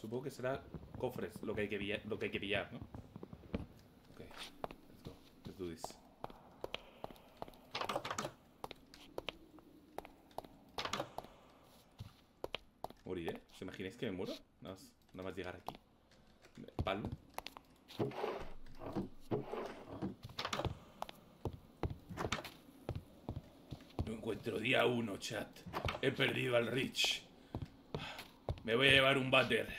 Supongo que será cofres lo que hay que pillar, ¿no? Ok, let's go. Let's do this. ¿Moriré? ¿Os imagináis que me muero? Nada más llegar aquí. Palmo. No encuentro día 1, chat. He perdido al Rich. Me voy a llevar un váter.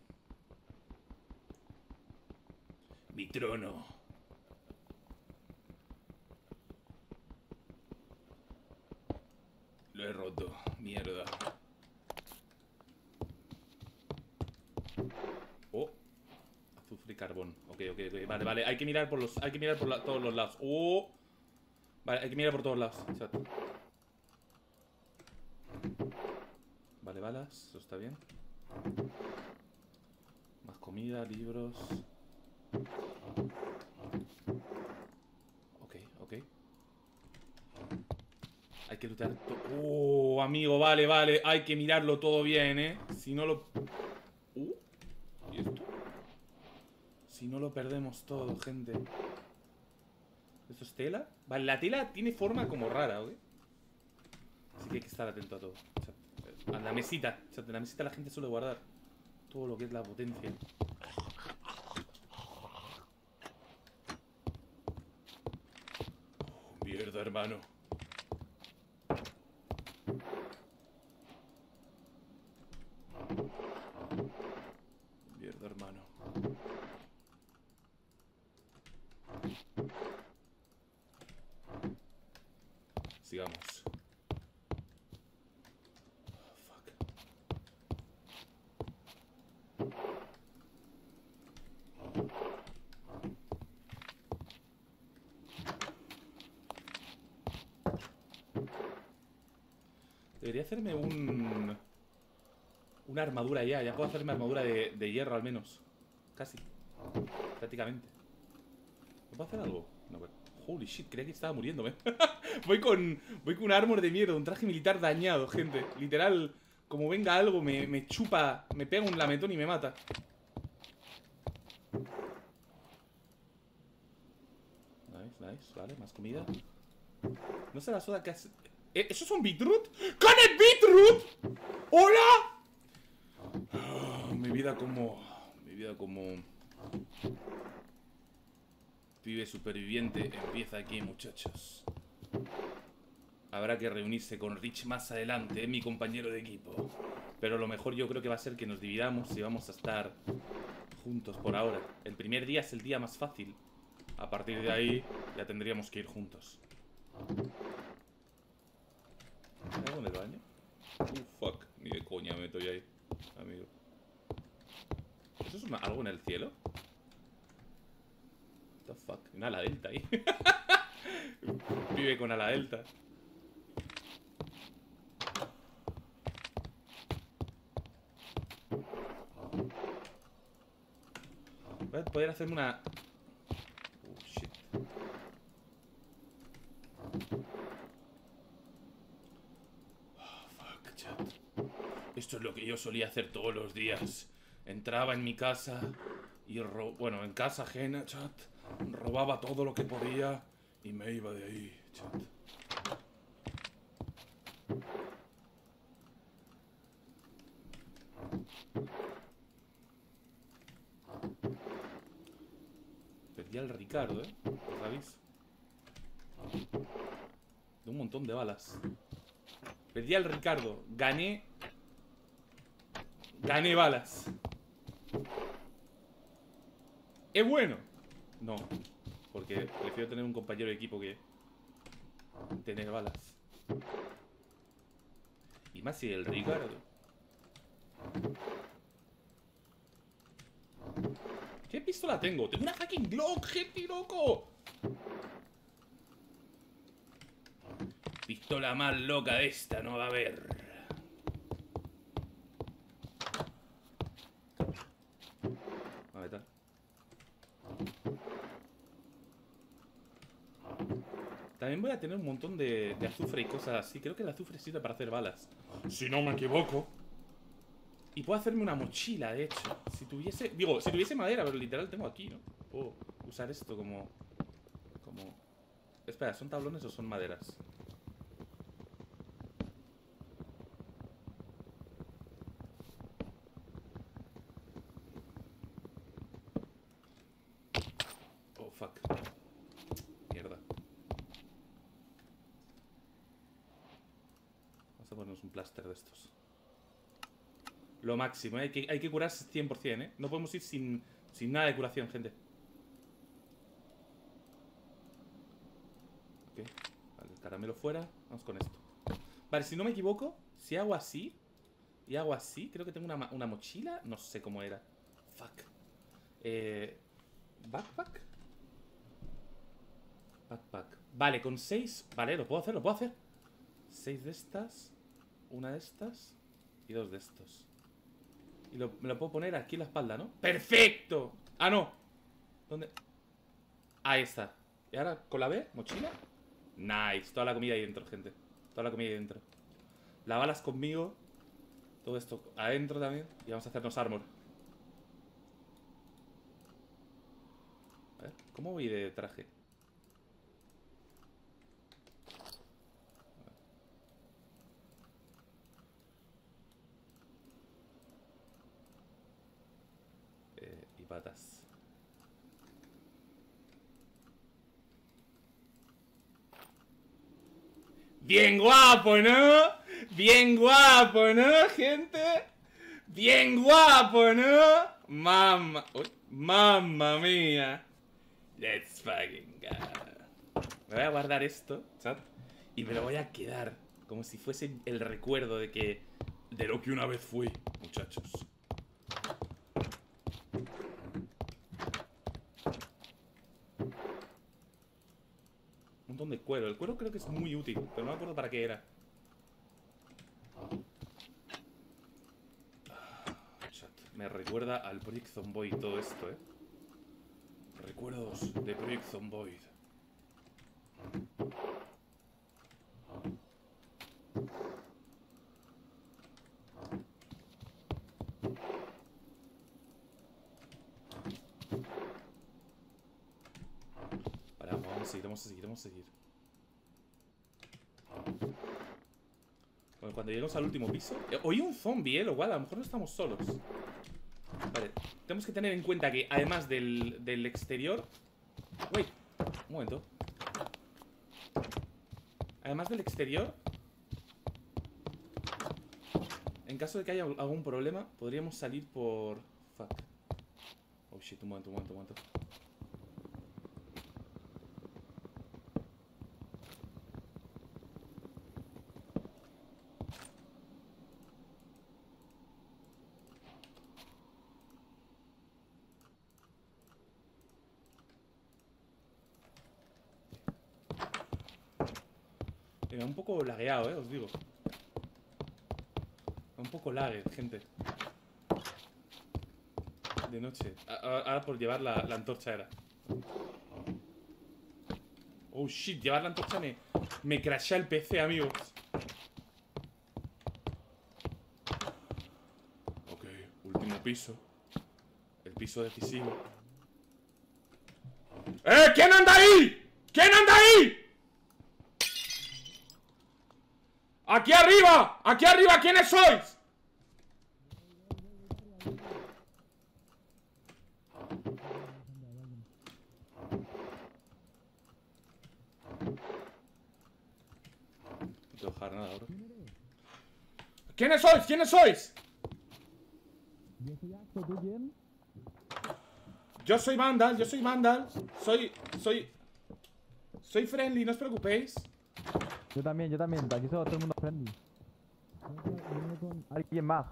Mi trono. Lo he roto. Mierda. Oh. Azufre y carbón. Ok. Vale. Hay que mirar por todos los lados. Oh. Vale, hay que mirar por todos lados, chat. Vale, balas. Eso está bien. Más comida, libros. Ok. Hay que lootear todo. Oh, amigo, vale. Hay que mirarlo todo bien, Si no lo... ¿Y esto? Si no lo perdemos todo, gente. ¿Esto es tela? Vale, la tela tiene forma como rara, ¿ok? Así que hay que estar atento a todo. A la mesita. O sea, en la mesita la gente suele guardar todo lo que es la potencia. Mierda, hermano. Mierda, hermano. Sigamos. Fuck. Debería hacerme una armadura ya. Ya puedo hacerme armadura de hierro al menos. Casi. Prácticamente. ¿No puedo hacer algo? No, pero... Holy shit, creía que estaba muriéndome. voy con un armor de mierda, un traje militar dañado, gente. Literal, como venga algo, me chupa, me pega un lametón y me mata. Nice, vale, más comida. No sé la soda que hace... ¿Eso es un beetroot? ¡Con el beetroot! ¡Hola! Mi vida como pibe superviviente empieza aquí, muchachos. Habrá que reunirse con Rich más adelante, mi compañero de equipo. Pero lo mejor yo creo que va a ser que nos dividamos y vamos a estar juntos por ahora. El primer día es el día más fácil. A partir de ahí ya tendríamos que ir juntos. ¿Hay algo en el baño? Fuck, ni de coña me meto yo ahí, amigo. ¿Eso es algo en el cielo? What the fuck, un ala delta ahí. Vive con ala delta. Voy a poder hacerme una... Oh, shit. Oh, fuck, chat. Esto es lo que yo solía hacer todos los días. Entraba en mi casa y bueno, en casa ajena, chat. Robaba todo lo que podía y me iba de ahí, chat. Perdí al Ricardo, os aviso. De un montón de balas. Perdí al Ricardo. Gané balas. ¿Es bueno? No, porque prefiero tener un compañero de equipo que tener balas. Y más si el Ricardo. ¿Qué pistola tengo? Tengo una fucking Glock, gente, loco. Pistola más loca de esta no va a haber. A ver, tal. También voy a tener un montón de azufre y cosas así. Creo que el azufre sirve para hacer balas, si no me equivoco. Y puedo hacerme una mochila, de hecho. Si tuviese... Digo, si tuviese madera, pero literal tengo aquí, ¿no? Puedo usar esto como... Espera, ¿son tablones o son maderas? Oh, fuck. Mierda. Vamos a ponernos un pláster de estos. Lo máximo, ¿eh? Hay que curarse 100%, ¿eh? No podemos ir sin nada de curación, gente. Ok. Vale, el caramelo fuera. Vamos con esto. Vale, si no me equivoco, si hago así y hago así, creo que tengo una mochila. No sé cómo era. Fuck. Backpack. Backpack. Vale, con 6. Vale, lo puedo hacer, lo puedo hacer. 6 de estas. Una de estas. Y 2 de estos. Y me lo puedo poner aquí en la espalda, ¿no? ¡Perfecto! Ah, no. ¿Dónde? Ahí está. Y ahora con la B, mochila. Nice. Toda la comida ahí dentro, gente. Toda la comida ahí dentro. Las balas conmigo. Todo esto adentro también. Y vamos a hacernos armor. A ver, ¿cómo voy de traje? Y patas. Bien guapo, ¿no? Bien guapo, ¿no, gente? Bien guapo, ¿no? Mamma. Uy, mamma mía. Let's fucking go. Me voy a guardar esto, chat. Y me lo voy a quedar. Como si fuese el recuerdo de lo que una vez fui, muchachos. Un montón de cuero. El cuero creo que es muy útil, pero no me acuerdo para qué era. Chat. Me recuerda al Project Zomboid todo esto, ¿eh? Recuerdos de Project Zomboid. Vale, vamos a seguir, vamos a seguir, vamos a seguir. Bueno, cuando lleguemos al último piso... Oí un zombie, lo cual a lo mejor no estamos solos. Vale, tenemos que tener en cuenta que además del exterior... Wait, un momento. Además del exterior, en caso de que haya algún problema, podríamos salir por... Fuck. Oh shit, un momento, un momento, un momento. Un poco lagueado, os digo. Un poco lague, gente. De noche. Ahora por llevar la antorcha era. Oh shit, llevar la antorcha me crashea el PC, amigos. Ok, último piso. El piso decisivo. ¿Quién anda ahí? ¿Quién anda ahí? ¡Aquí arriba! ¡Aquí arriba! ¿Quiénes sois? No te voy a dejar nada ahora. ¿Quiénes sois? ¿Quiénes sois? Yo soy Vandal, yo soy Vandal. Soy friendly, no os preocupéis. Yo también, aquí todo el mundo friendly. Con alguien más.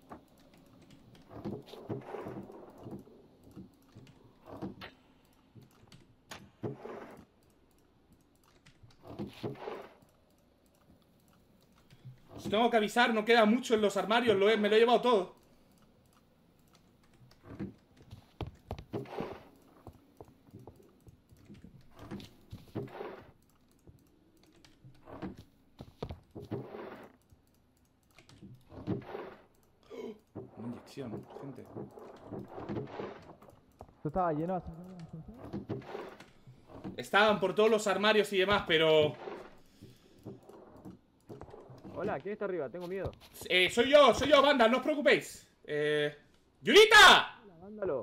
Os tengo que avisar, no queda mucho en los armarios, me lo he llevado todo. No conexión, gente. Esto estaba lleno así. Estaban por todos los armarios y demás, pero... Hola, ¿quién está arriba? Tengo miedo. soy yo, banda, no os preocupéis. ¡Yurita! Mándalo.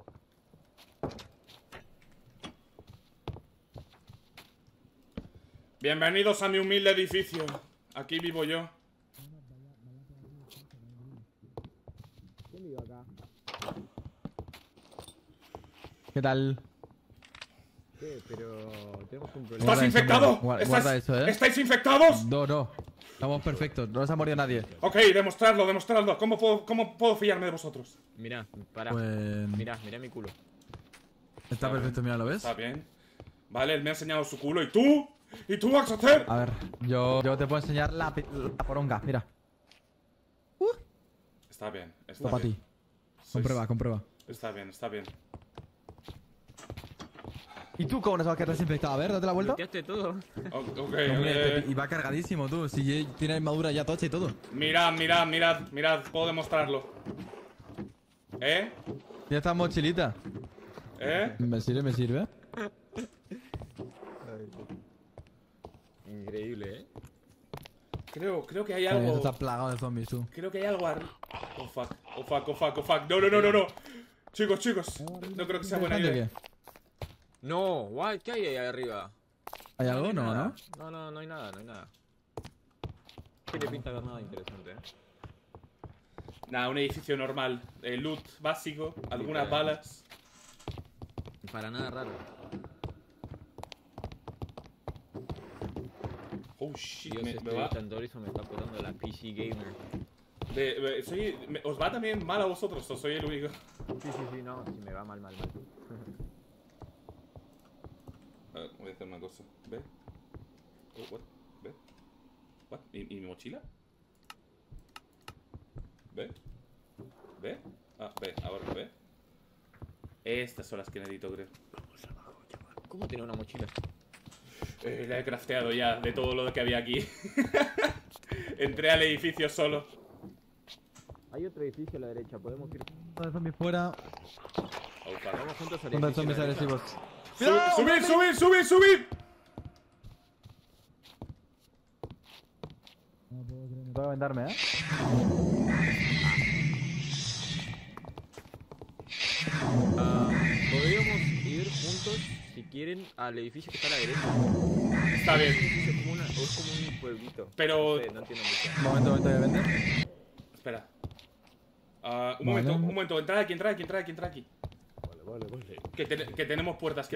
Bienvenidos a mi humilde edificio. Aquí vivo yo. ¿Quién vive acá? ¿Qué tal? ¿Qué? Pero tenemos un problema. ¿Estás Guarda eso, infectado? guarda eso, ¿eh? ¿Estáis infectados? No. Estamos perfectos. No nos ha morido nadie. Ok, demostradlo. ¿Cómo puedo fiarme de vosotros? Mirá, pará. Pues... Mirá mi culo. Está perfecto, mira, ¿lo ves? Está bien. Vale, él me ha enseñado su culo. ¿Y tú? ¿Y tú vas a hacer? A ver, yo te puedo enseñar la poronga, mira. Está bien, está Para bien. ti. Comprueba. Está bien. ¿Y tú cómo nos vas a quedar desinfectado? A ver, date la vuelta. ¿Bloqueaste todo? Ok, Hombre, y va cargadísimo, tú. Si tiene armadura ya tocha y todo. mirad. Puedo demostrarlo. ¿Eh? Ya está mochilita. ¿Eh? Me sirve. Increíble, ¿eh? Creo que hay Esto algo... está plagado de zombies, tú. Creo que hay algo arriba. Oh fuck. No. Chicos. No creo que sea buena ¿Interesante o idea. qué? No, guay, ¿qué hay ahí arriba? ¿Hay algo? hay No, nada. ¿no? No hay nada. Tiene pinta de haber nada interesante, ¿eh? Nada, un edificio normal. Loot básico, algunas pero- balas. Para nada raro. Oh shit, Dios, me este va... Tantorizo me está cortando la PC Gamer. ¿Os va también mal a vosotros o soy el único? Sí, no, sí me va mal. A ver, voy a hacer una cosa. ¿Ve? Oh, what? ¿Ve? What? ¿Y mi mochila? ¿Ve? ¿Ve? Ah, ve, ahora ve. Estas son las que necesito, creo. ¿Cómo tiene una mochila? La he crafteado ya de todo lo que había aquí. Entré al edificio solo. Hay otro edificio a la derecha, podemos ir. De zombies fuera. Oh, fuck. Vamos juntos al Contra edificio. zombies a la derecha. agresivos. ¡Subid! Me toca vendarme, ¿eh? Podríamos ir juntos, si quieren, al edificio que está a la derecha. Está bien. Es como un pueblito. Pero... No sé, no entiendo mucho. Un momento, que vende. Espera. Un Vale. momento. Entrad aquí. Vale. Que tenemos puertas,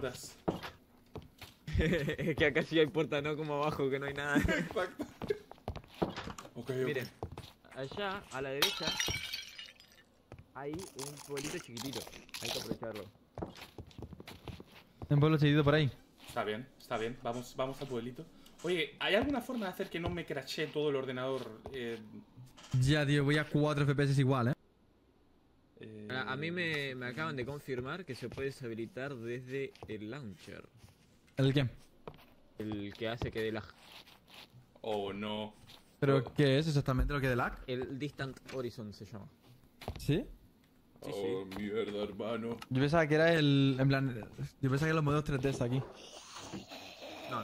Es que acá sí hay puerta, no como abajo, que no hay nada. Exacto. Ok. Miren, allá a la derecha hay un pueblito chiquitito. Hay que aprovecharlo. Un pueblo seguido por ahí. Está bien. Vamos al pueblito. Oye, ¿hay alguna forma de hacer que no me crashee todo el ordenador? Ya, tío, voy a 4 FPS igual, ¿eh? A mí me acaban de confirmar que se puede deshabilitar desde el launcher. ¿El qué? El que hace que dé lag. Oh, no. ¿Pero qué es exactamente lo que de lag? El Distant Horizon se llama. ¿Sí? Sí, Oh, mierda, hermano. Yo pensaba que era el... En plan... Yo pensaba que los modelos 3D está aquí. No.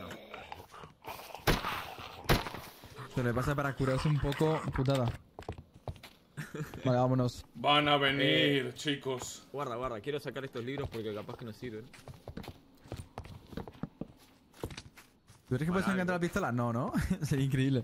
Se le pasa para curarse un poco... Putada. Vale, vámonos. Van a venir, chicos. Guarda, quiero sacar estos libros porque capaz que nos sirven. ¿Tú crees que puedes encontrar la pistola? No, ¿no? Sería increíble.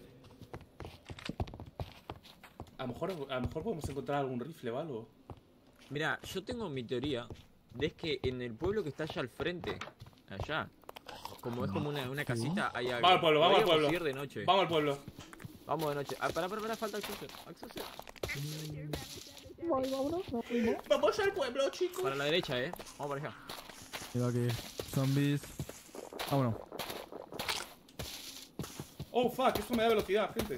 A lo mejor podemos encontrar algún rifle o algo. Mira, yo tengo mi teoría de es que en el pueblo que está allá al frente, allá, como es como una casita, hay algo. Vamos al pueblo, vamos al Podríamos pueblo. ir de noche. Vamos al pueblo. Vamos de noche. Ah, pará, falta Axel. Vamos al pueblo, chicos. Para la derecha, vamos para allá. Digo aquí. Zombies. Vámonos. Oh, fuck, esto me da velocidad, gente.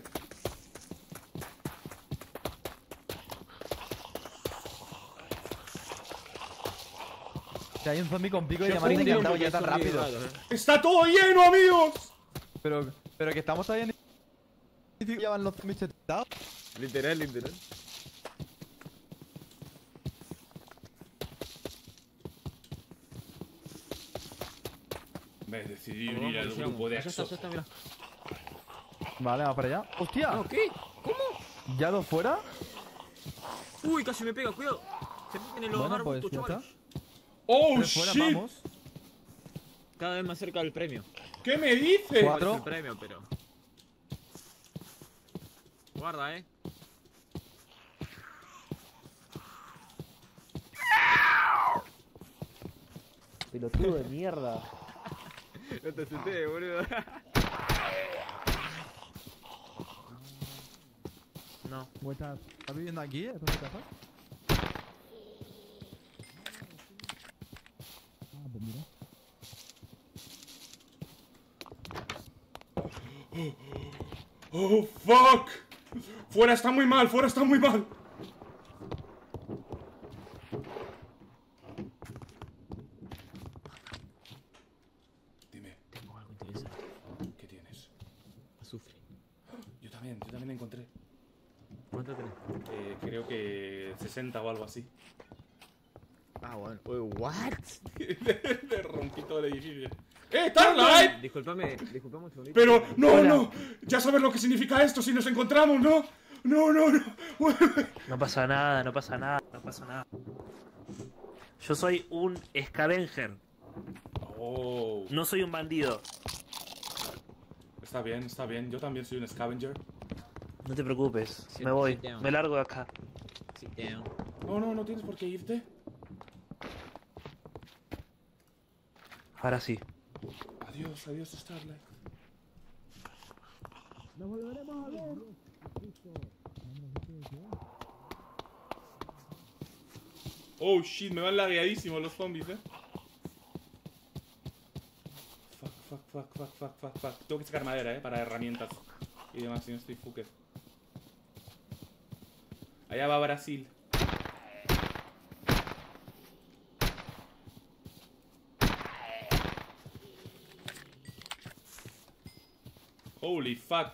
Que hay un zombie con pico de Qué diamante funky, que ha andado Porque ya tan son bien rápido. raros, ¡Está todo lleno, amigos! Pero que estamos todavía en... Ya van los zombies setados. Literal. Me decidí Vamos, unir al vamos, grupo de allá está, Axo. mira. Vale, vamos para allá. ¡Hostia! No, ¿qué? ¿Cómo? ¿Ya dos fuera? Uy, casi me pega, cuidado. Se meten en los Bueno, pues arbustos, ya chaval. está. ¡Oh, Tres fuera, shit! vamos. Cada vez más cerca del premio. ¿Qué me dices? Cuatro. Es el premio, pero. Guarda, Pelotudo de mierda. No te asusté, boludo. No. ¿Estás viviendo aquí? ¿Estás en tu casa? Ah, pues mira. ¡Oh, fuck! ¡Fuera está muy mal! ¡Fuera está muy mal! Dime, Tengo algo interesante. ¿qué tienes? Azufre. Yo también encontré. ¿Cuánto tenés? Creo que 60 o algo así. Ah, bueno. Uy, ¿what? Le rompí todo el edificio. Starlight! Disculpame un segundito. Pero, no. Ya sabes lo que significa esto si nos encontramos, ¿no? No. No pasa nada, no pasa nada, no pasa nada. Yo soy un scavenger, Oh, no soy un bandido. está bien. Yo también soy un scavenger. No te preocupes, Sit- me voy, sit down. me largo de acá. Sit down. No tienes por qué irte. Ahora sí. Adiós, Starlight. Oh shit, me van lagueadísimos los zombies, Fuck. Tengo que sacar madera, para herramientas y demás, si no estoy fucker. Allá va Brasil. Holy fuck.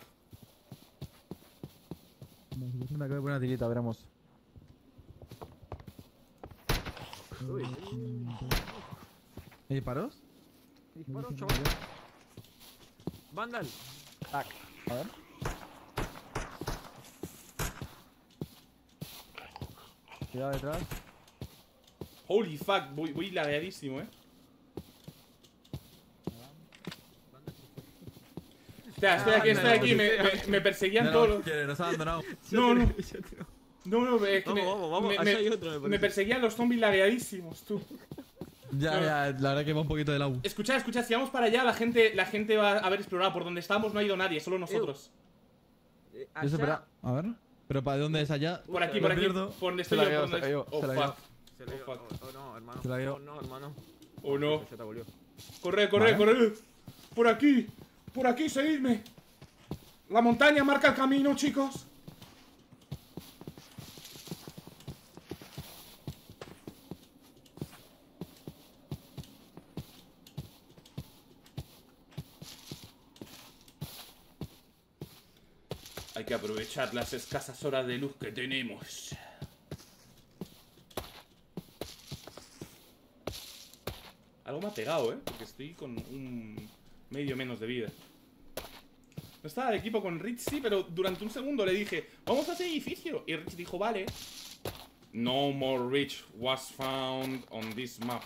Me acabo de poner una tirita, veremos. Uy, ¿Hay disparos? disparo, chaval. Vandal. A ver. Cuidado detrás. Holy fuck, voy lagueadísimo, Estoy aquí, me perseguían todos los... Nos ha abandonado. No, es que Vamos, allá hay otro, me me parece. perseguían los zombies lagueadísimos, tú. Ya, la verdad que va un poquito del agua. Escucha, si vamos para allá, la gente va a haber explorado. Por donde estábamos no ha ido nadie, solo nosotros. Yo sé, espera, a ver. ¿Pero para dónde es allá? Por aquí, Lo por pierdo. donde Se estoy la yo, veo, por donde se la veo, estoy. Oh, se la fuck. Se le dio. fuck. Oh, no, hermano. Se la dio. Oh, no, hermano. Oh, no. Ya te volvió. Corre. Vale. Por aquí, seguidme. La montaña marca el camino, chicos. Hay que aprovechar las escasas horas de luz que tenemos. Algo me ha pegado, porque estoy con un medio menos de vida. No estaba de equipo con Rich, sí, pero durante un segundo le dije, vamos a ese edificio. Y Rich dijo, vale. No more Rich was found on this map.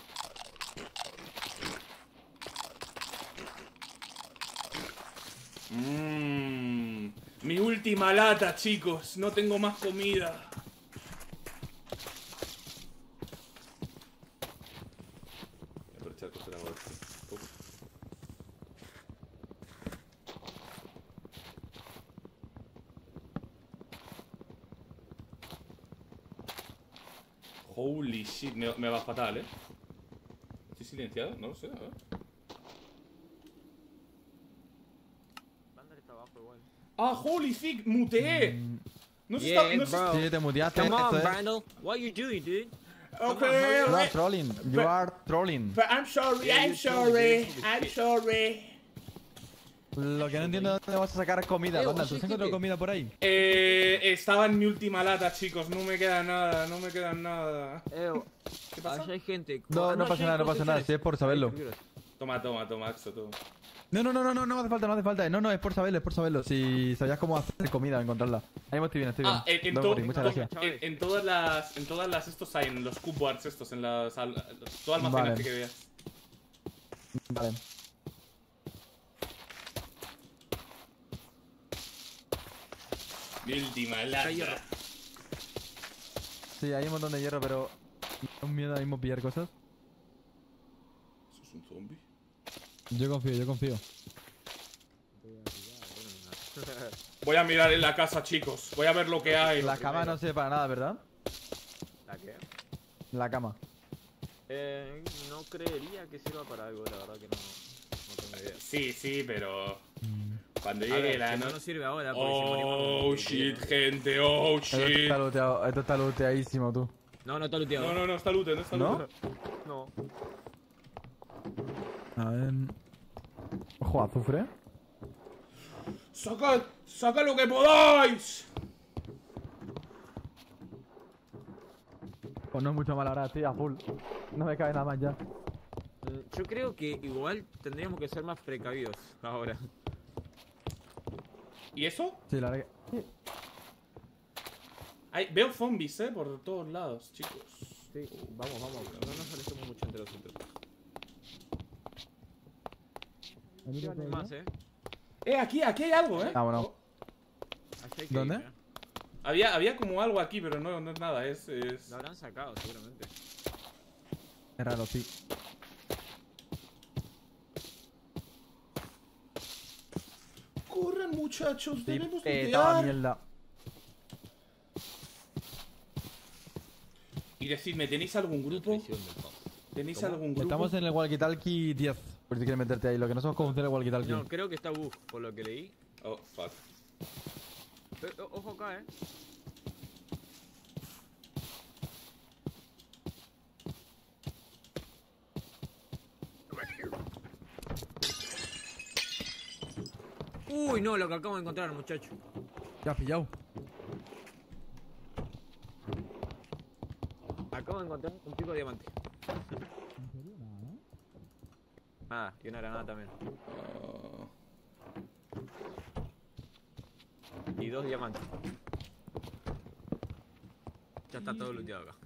Mi última lata, chicos. No tengo más comida. Voy a aprovechar que traigo esto. Uf. Holy shit, me va fatal, ¿Estoy silenciado? No lo sé, a ver. Vandal está abajo igual. Ah, holy fuck, muteé. No se Yeah, está... No se... bro. Sí, te muteaste. Come on, esto es- Vandal. What are you doing, dude? Okay, You are trolling. You are trolling. but I'm sorry, Yeah, I'm you sorry, told me. I'm sorry. Lo que no entiendo es dónde vas a sacar comida, banda. ¿Tú sí, has encontrado sí. comida por ahí? Estaba en mi última lata, chicos. No me queda nada, no me queda nada. ¿Qué pasa? Allá hay gente. No, no allá pasa hay nada, no pasa nada. construcciones. Si es por saberlo. Hay estructuras. Toma, toma, toma, Axo, toma. No hace falta, no hace falta. No, es por saberlo. Si sabías cómo hacer comida, encontrarla. Ahí estoy bien, estoy bien. Ah, en, Don't worry, muchas gracias. en todas las estos hay, en los cupboards estos, en las todo almacenaje Vale. que veas. Vale. Mi última lata. Sí, hay un montón de hierro, pero... me da un miedo ahora mismo pillar cosas. ¿Eso es un zombie? Yo confío. Voy a mirar en la casa, chicos. Voy a ver lo que hay. La cama no sirve para nada, ¿verdad? ¿La qué? La cama. No creería que sirva para algo, la verdad que no tengo idea. Sí, pero... Cuando A llegue ver, la que no noche... nos sirve ahora porque si morimos Oh, nos shit, ¿no? gente, oh, Esto shit. está looteado, esto está looteadísimo, tú. No, está looteado. No, está lute, no está ¿No? lute. No. A ver... Ojo, azufre. ¡Saca lo que podáis! Pues no es mucho mal ahora, estoy a full. No me cabe nada más ya. Yo creo que igual tendríamos que ser más precavidos ahora. ¿Y eso? Sí, la verdad que... Veo zombies, por todos lados, chicos. Sí, vamos. No nos alejemos mucho entre nosotros. No hay más, Aquí hay algo, Vámonos. Allá hay que ¿Dónde? ir, Había como algo aquí, pero no es nada, es... Lo habrán sacado seguramente. Es raro, sí. Corran, muchachos, tenemos que Estaba lootear. mierda. Y decidme, ¿tenéis algún grupo? ¿Tenéis ¿Cómo? algún grupo? Estamos en el walkie-talkie 10. Por si quieres meterte ahí. Lo que no sabemos cómo funciona el walkie-talkie. No, creo que está bug, por lo que leí. Oh, fuck. Ojo acá, Uy, no, lo que acabo de encontrar, muchacho. Ya has pillado. Acabo de encontrar un pico de diamante. Ah, y una granada también. Y 2 diamantes. Ya está todo looteado acá.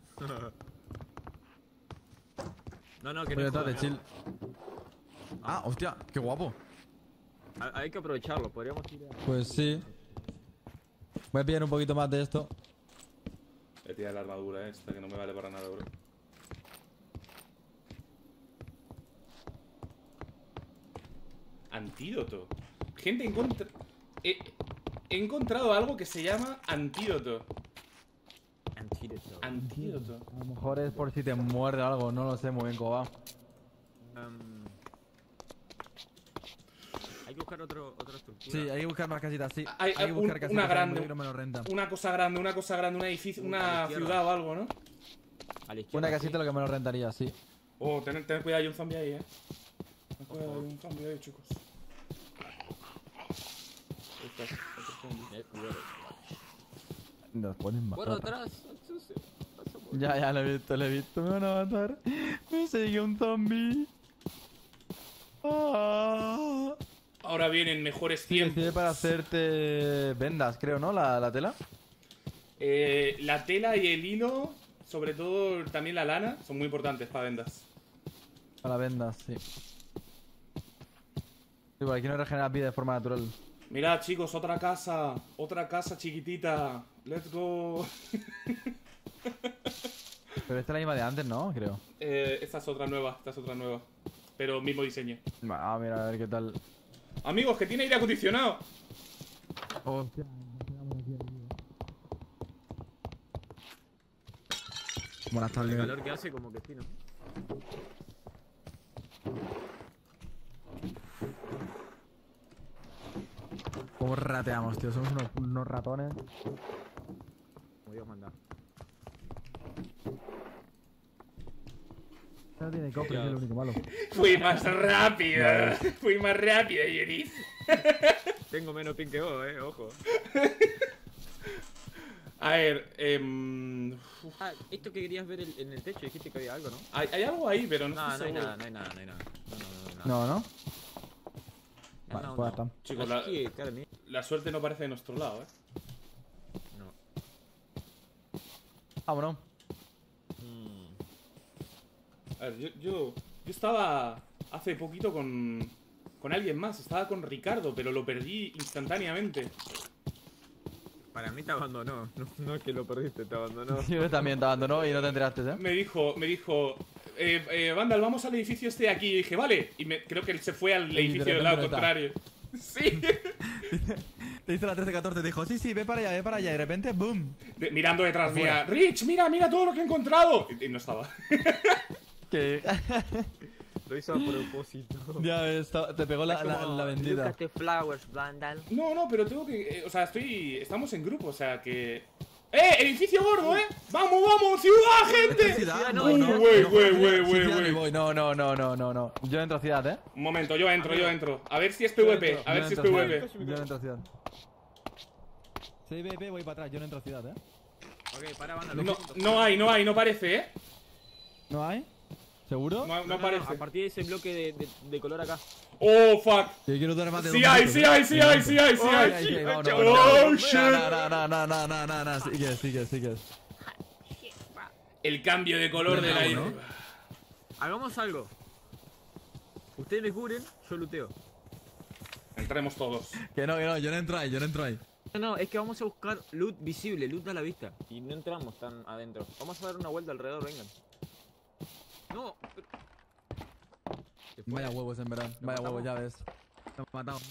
No, que Voy a no estar de jodas, chill. Ah, hostia, qué guapo. Hay que aprovecharlo, podríamos ir a... Pues sí. Voy a pillar un poquito más de esto. Voy a tirar la armadura esta, que no me vale para nada, bro. Antídoto. Gente, he encontrado algo que se llama antídoto. Antídoto. A lo mejor es por si te muerde algo. No lo sé muy bien cómo va. Hay que buscar otra estructura. Sí, hay que buscar más casitas, sí. Hay que buscar casitas. una que grande. no me lo renta. Una cosa grande, un edificio, A la una izquierda. ciudad o algo, ¿no? A la izquierda. Una casita lo que me lo rentaría, sí. Oh, tened cuidado, hay un zombie ahí, Ten cuidado, hay un zombie ahí, chicos. Ahí está, otro zombie. Cuidado. Nos ponen más. Por atrás. Ya lo he visto. Me van a matar. Me sigue un zombie. Ah. Ahora vienen mejores Sí, tiempos. sirve para hacerte vendas, creo, ¿no? La tela. La tela y el hilo, sobre todo también la lana, son muy importantes para vendas. Para vendas, sí. Sí, por aquí no regeneras vida de forma natural. Mirad, chicos, otra casa chiquitita. Let's go. Pero esta es la misma de antes, ¿no? Creo. Esta es otra nueva, pero mismo diseño. Va, mira, a ver qué tal. Amigos, que tiene aire acondicionado. Hostia. Buenas El tardes. calor que hace como que sí, ¿no? ¿Cómo rateamos, tío? Somos unos ratones. Como Dios manda. No tiene cofre, es el único malo. Fui más rápido. Fui más rápido, Yeris. Tengo menos ping que vos, ojo. A ver, Esto que querías ver en el techo, dijiste que había algo, ¿no? hay algo ahí, pero no No, estoy no hay seguro. nada, no hay nada. No. No, ¿no? No, Vale, no, pues no. está. Chicos, Así que, cara, mira. la suerte no parece de nuestro lado, No. Vámonos. A ver, yo estaba hace poquito con alguien más. Estaba con Ricardo, pero lo perdí instantáneamente. Para mí te abandonó. No es que lo perdiste, te abandonó. Yo también te abandonó y no te enteraste, ¿eh? Me dijo, Vandal, vamos al edificio este de aquí. Y dije, vale. Y creo que él se fue al de edificio del lado repente contrario. Sí. Te hizo la 13-14, te dijo, sí, ve para allá. Y de repente, boom. Mirando detrás mía. Rich, mira todo lo que he encontrado. Y no estaba. Que... Lo hizo a propósito. ya ves, te pegó la bendita. Look at the flowers, Vandal. No, pero tengo que... o sea, estamos en grupo, o sea que... ¡Edificio gordo, ¡Vamos, ciudad, gente! Ciudad, no, Güey. No. Yo entro a ciudad, ¿eh? Un momento, yo entro. A ver si es PvP, Yo no entro a ciudad. Sí, ve, voy para atrás. Yo no entro a ciudad, ¿eh? Ok, para, Vandal. No parece, ¿eh? ¿No hay? ¿Seguro? No parece. A partir de ese bloque de color acá. Oh, fuck. Yo quiero dar más de Sí dos hay. Vamos, Oh, shit. No. Sigue. El cambio de color de la ¿no? isla. Hagamos algo. Ustedes me cubren, yo luteo. Entremos todos. Que no, yo no entro ahí. No, es que vamos a buscar loot visible, loot a la vista. Y no entramos tan adentro. Vamos a dar una vuelta alrededor, vengan. No, pero... Vaya huevos, en verdad. Vaya huevos, ya ves. Nos matamos.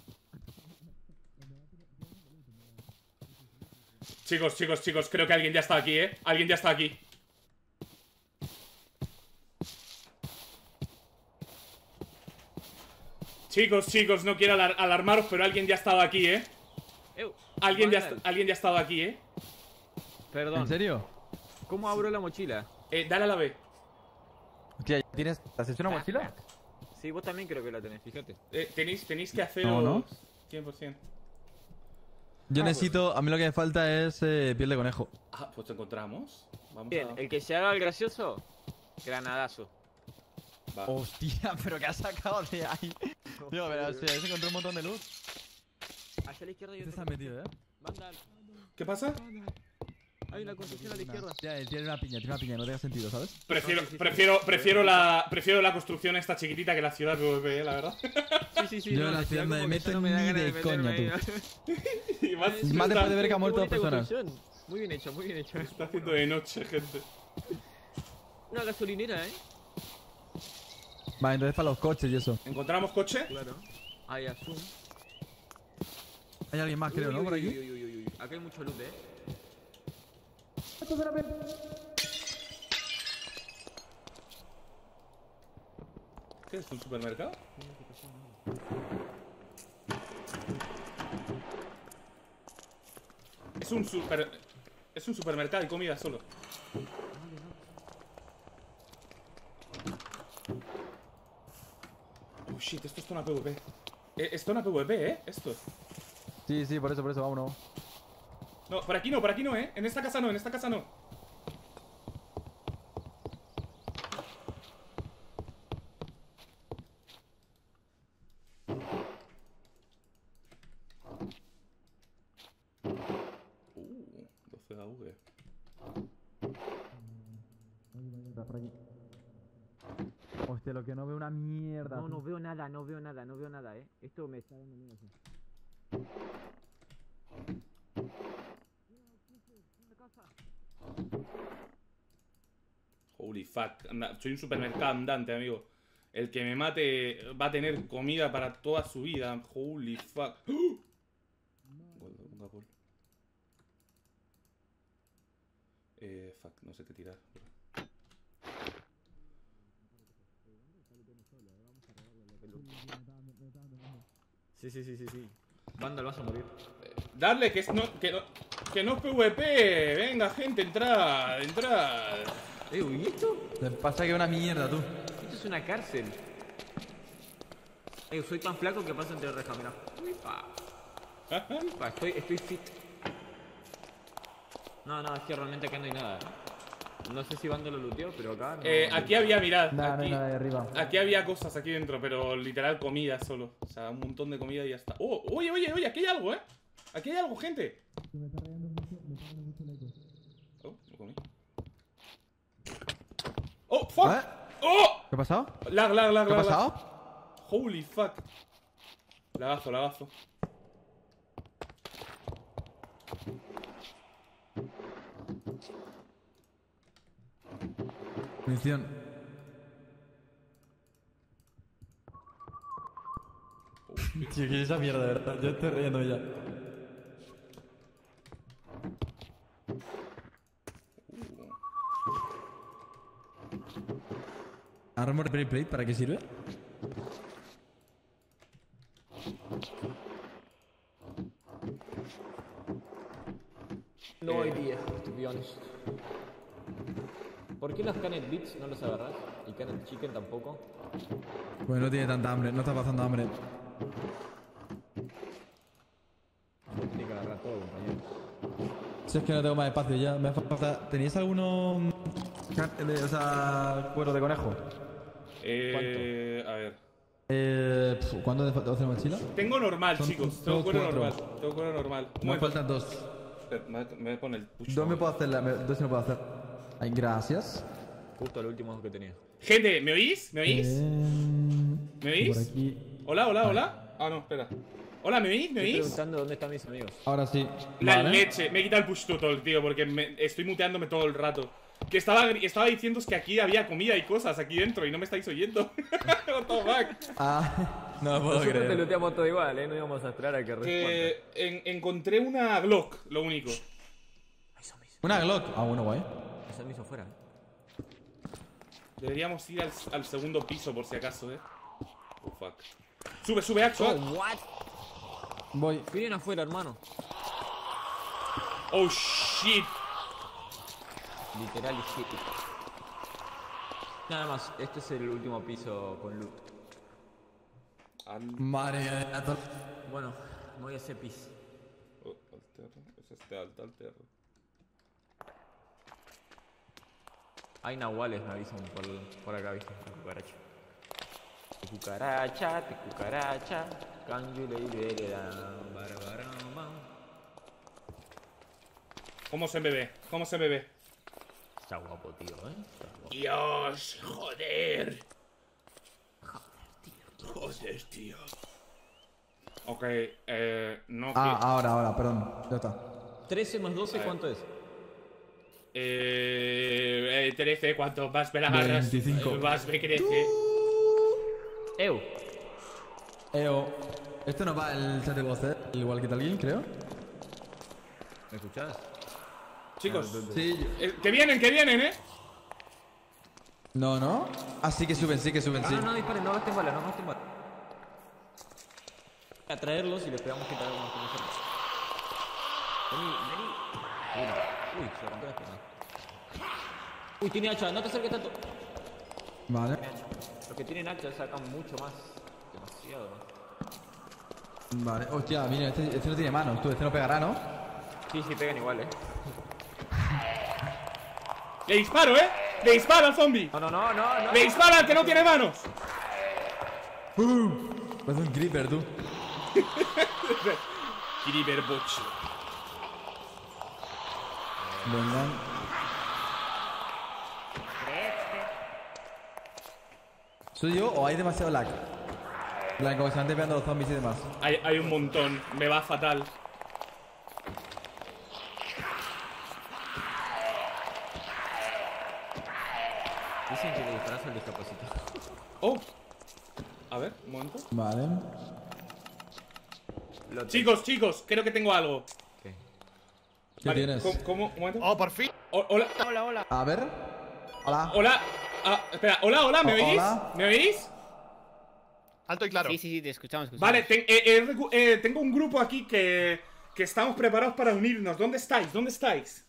Chicos, creo que alguien ya está aquí, ¿eh? Alguien ya está aquí. Chicos, no quiero alarmaros, pero alguien ya ha estado aquí, ¿eh? Alguien ya ha estado aquí, ¿eh? Perdón. ¿En serio? ¿Cómo abro la mochila? Dale a la B. Hostia, ¿has hecho una mochila? Sí, vos también creo que la tenés, fíjate. Tenéis que hacerlo No. 100%. Yo necesito, a mí lo que me falta es piel de conejo. Pues te encontramos. Vamos Bien, a... el que se haga el gracioso, granadazo. Va. Hostia, pero ¿qué has sacado de ahí? Tío, pero hostia, se encontró un montón de luz. Allá a la izquierda hay ¿Dónde se otro. has metido, Vandal, ¿Qué pasa? hay una construcción a la izquierda. Ya, él tiene una piña, no tenga sentido, ¿sabes? Prefiero la construcción esta chiquitita que la ciudad PvP, la verdad. Sí. Yo en la ciudad no me meto ni de coña, tú. Y más, Más después de ver que ha muerto dos Qué bonita personas. construcción. Muy bien hecho. está haciendo de noche, gente. Una gasolinera, Vale, entonces para los coches y eso. ¿Encontramos coche? Claro. Ahí, zoom. Hay alguien más, creo, ¿no? Por aquí. Uy. Acá hay mucho loot, ¿Qué es? ¿Un supermercado? Es un supermercado y comida solo. Oh shit, esto es zona PvP. Es zona PvP, esto. Sí, por eso, vámonos. No, por aquí no, En esta casa no. Uh, 12 AV. Hostia, lo que no veo una mierda. No veo nada, Esto me está dando miedo. Holy fuck, soy un supermercado andante, amigo. El que me mate va a tener comida para toda su vida. Holy fuck. ¡Oh! Gol. Fuck, no sé qué tirar. Sí. Vandal, vas a morir. Darle que no es PvP. Venga, gente, entrad. ¿Y esto? Te pasa que es una mierda, tú. Esto es una cárcel. Soy tan flaco que paso entre rejas, mirá. Estoy fit. No, es que realmente acá no hay nada. No sé si Bando lo looteó, pero acá no. Aquí había, mirad. No, no aquí, hay nada ahí arriba. aquí había cosas aquí dentro, pero literal comida solo. O sea, un montón de comida y ya está. Oh, oye, oye, oye, aquí hay algo, Aquí hay algo, gente. Oh, lo comí. Oh, fuck. ¿Eh? Oh, ¿Qué ha pasado? lag, lag, lag, ¿Qué ha lag, lag. pasado? Holy fuck. Lagazo, lagazo. Munición. Tío, que esa mierda, de verdad. Yo estoy riendo ya. Armor Repair Plate, ¿para qué sirve? No idea, to be honest. ¿Por qué las Canet Beats no los agarras? Y Canet Chicken tampoco. Pues no tiene tanta hambre, no está pasando hambre. Se tiene que agarrar todo, compañero. Si es que no tengo más espacio ya, me hace falta. ¿Teníais algún. O sea, cuero de conejo? A ver. ¿Cuánto te falta hacer mochila? Tengo normal, Son- chicos. son Tengo cuero 4. normal. Tengo cuero normal. Un Me momento. faltan 2. Espera, me voy a poner el push. Dos me puedo hacer, dos sí me puedo hacer. Ay, gracias. Justo lo último que tenía. Gente, ¿me oís? ¿Me oís? ¿Me oís? Por aquí. Hola, hola, hola. Ah, no, espera. Hola, ¿me oís? ¿Me Estoy oís? preguntando dónde están mis amigos. Ahora sí. La Vale. leche. Me he quitado el push to talk, tío, porque estoy muteándome todo el rato. Que estaba diciendo que aquí había comida y cosas aquí dentro y no me estáis oyendo. What the fuck. Ah, no lo puedo Nosotros te creer. looteamos todo igual, no íbamos a esperar a que responda. Encontré una Glock, lo único. Ay, zombies. Una Glock. Ah, bueno, guay. Hay zombies afuera. Deberíamos ir al segundo piso por si acaso, Oh, fuck. Sube, sube, Axo. what? Voy. Vienen afuera, hermano. Oh, shit. Literal y shit. Nada más, este es el último piso con loot. Madre mía. Bueno, me voy a hacer pis. Oh, alterro. Es este alto, alterro. Hay nahuales, me avisan por acá, viste, la cucaracha. Te cucaracha, te cucaracha. Can you lay down, barabaramba. ¿Cómo se me ve? ¿Cómo se me ve? Está guapo, tío, Está guapo. Dios, joder. Joder, tío. Ok, no. Ah, ahora, perdón. Ya está. 13 más 12, ¿cuánto es? 13, cuanto más me la agarras, 25. más me crece. ¡Ew! Esto no va el chat de voz, igual que alguien, creo. ¿Me escuchás? Chicos, Sí. que vienen, No. Ah, sí que suben, sí. No disparen, no gasten balas, no gasten balas. A traerlos y les pegamos que traigan más como cerca. Vení. Mira. Uy, se rompió la pierna. Uy, tiene hacha, no te acerques tanto. Vale. Los que tienen hacha sacan mucho más. Demasiado más. Vale. Hostia, mira, este no tiene manos. Este no pegará, ¿no? Sí, pegan igual, Le disparo, le disparo al zombie. No. Le disparo al que no tiene manos. Parece un creeper, tú. Creeper bocho. Vengan. ¿Soy yo o hay demasiado lag? Blanco, que se están pegando los zombies y demás. Hay un montón, me va fatal. Dicen que le disparas al discapacitado. Oh. A ver, un momento. Vale. Chicos, creo que tengo algo. ¿Qué? ¿Qué tienes? ¿Cómo? Un momento. ¡Oh, por fin! Hola. Hola. A ver. Hola. Hola. Espera, hola, ¿me oís? Hola. ¿Me oís? Alto y claro. Sí, te escuchamos. Vale, tengo un grupo aquí que estamos preparados para unirnos. ¿Dónde estáis?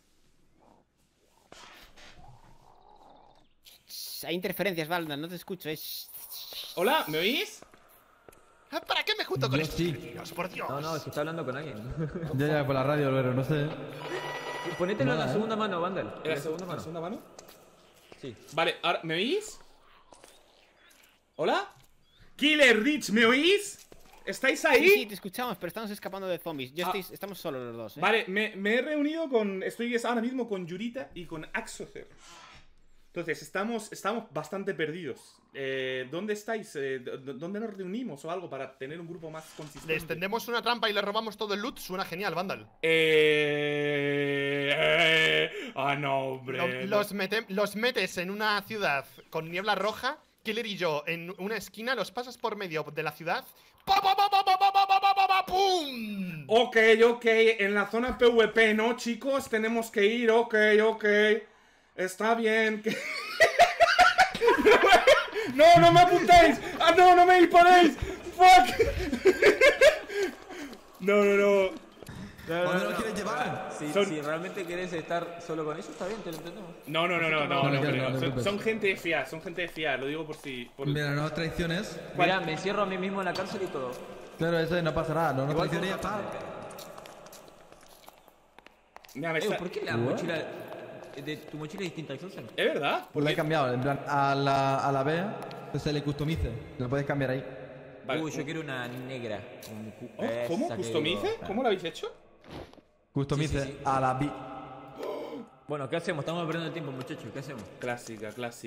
Hay interferencias, Valda, no te escucho. Hola, ¿me oís? ¿Para qué me junto con Yo estos sí. críos? Por Dios. No, es que está hablando con alguien. Ya, por la radio, pero no sé. Ponételo en la Nada, segunda mano, Vandal. En la segunda ¿En mano. la segunda mano? Sí. Vale, ahora, ¿me oís? ¿Hola? Killer Rich, ¿me oís? ¿Estáis ahí? Sí, te escuchamos, pero estamos escapando de zombies. Estamos solos los dos, Vale, me he reunido con... Estoy ahora mismo con Yurita y con Axocer. Entonces, estamos bastante perdidos. ¿Dónde estáis? ¿Dónde nos reunimos o algo para tener un grupo más consistente? Les tendemos una trampa y les robamos todo el loot. Suena genial, Vandal. No, hombre. Los metes en una ciudad con niebla roja. Killer y yo en una esquina. Los pasas por medio de la ciudad. ¡Pa, pa, pa, pa, pa, pa, pa, pa, pa, pa, ¡pum! Ok, en la zona PvP, ¿no, chicos? Tenemos que ir, ok. Está bien. No me apuntéis. No me disparéis. Fuck. No. ¿Dónde nos quieres llevar? Si realmente querés estar solo con ellos, está bien, te lo entendemos. No, no, creo. Son gente de fiar, lo digo por si... Mira, no traiciones. Mira, me encierro a mí mismo en la cárcel y todo. Claro, eso no pasa nada, no Igual traiciones y ya como- está. Mira, me está... ¿Por qué la mochila de tu mochila es distinta? ¿Es ¿Es verdad? Pues la he cambiado, en plan, a la B que se le customice. Lo puedes cambiar ahí. Vale. Yo quiero una negra. ¿Cómo? Esa que ¿Customice? digo. ¿Cómo lo habéis hecho? Customice Sí. a la B. Bueno, ¿qué hacemos? Estamos perdiendo el tiempo, muchachos. ¿Qué hacemos? Clásica.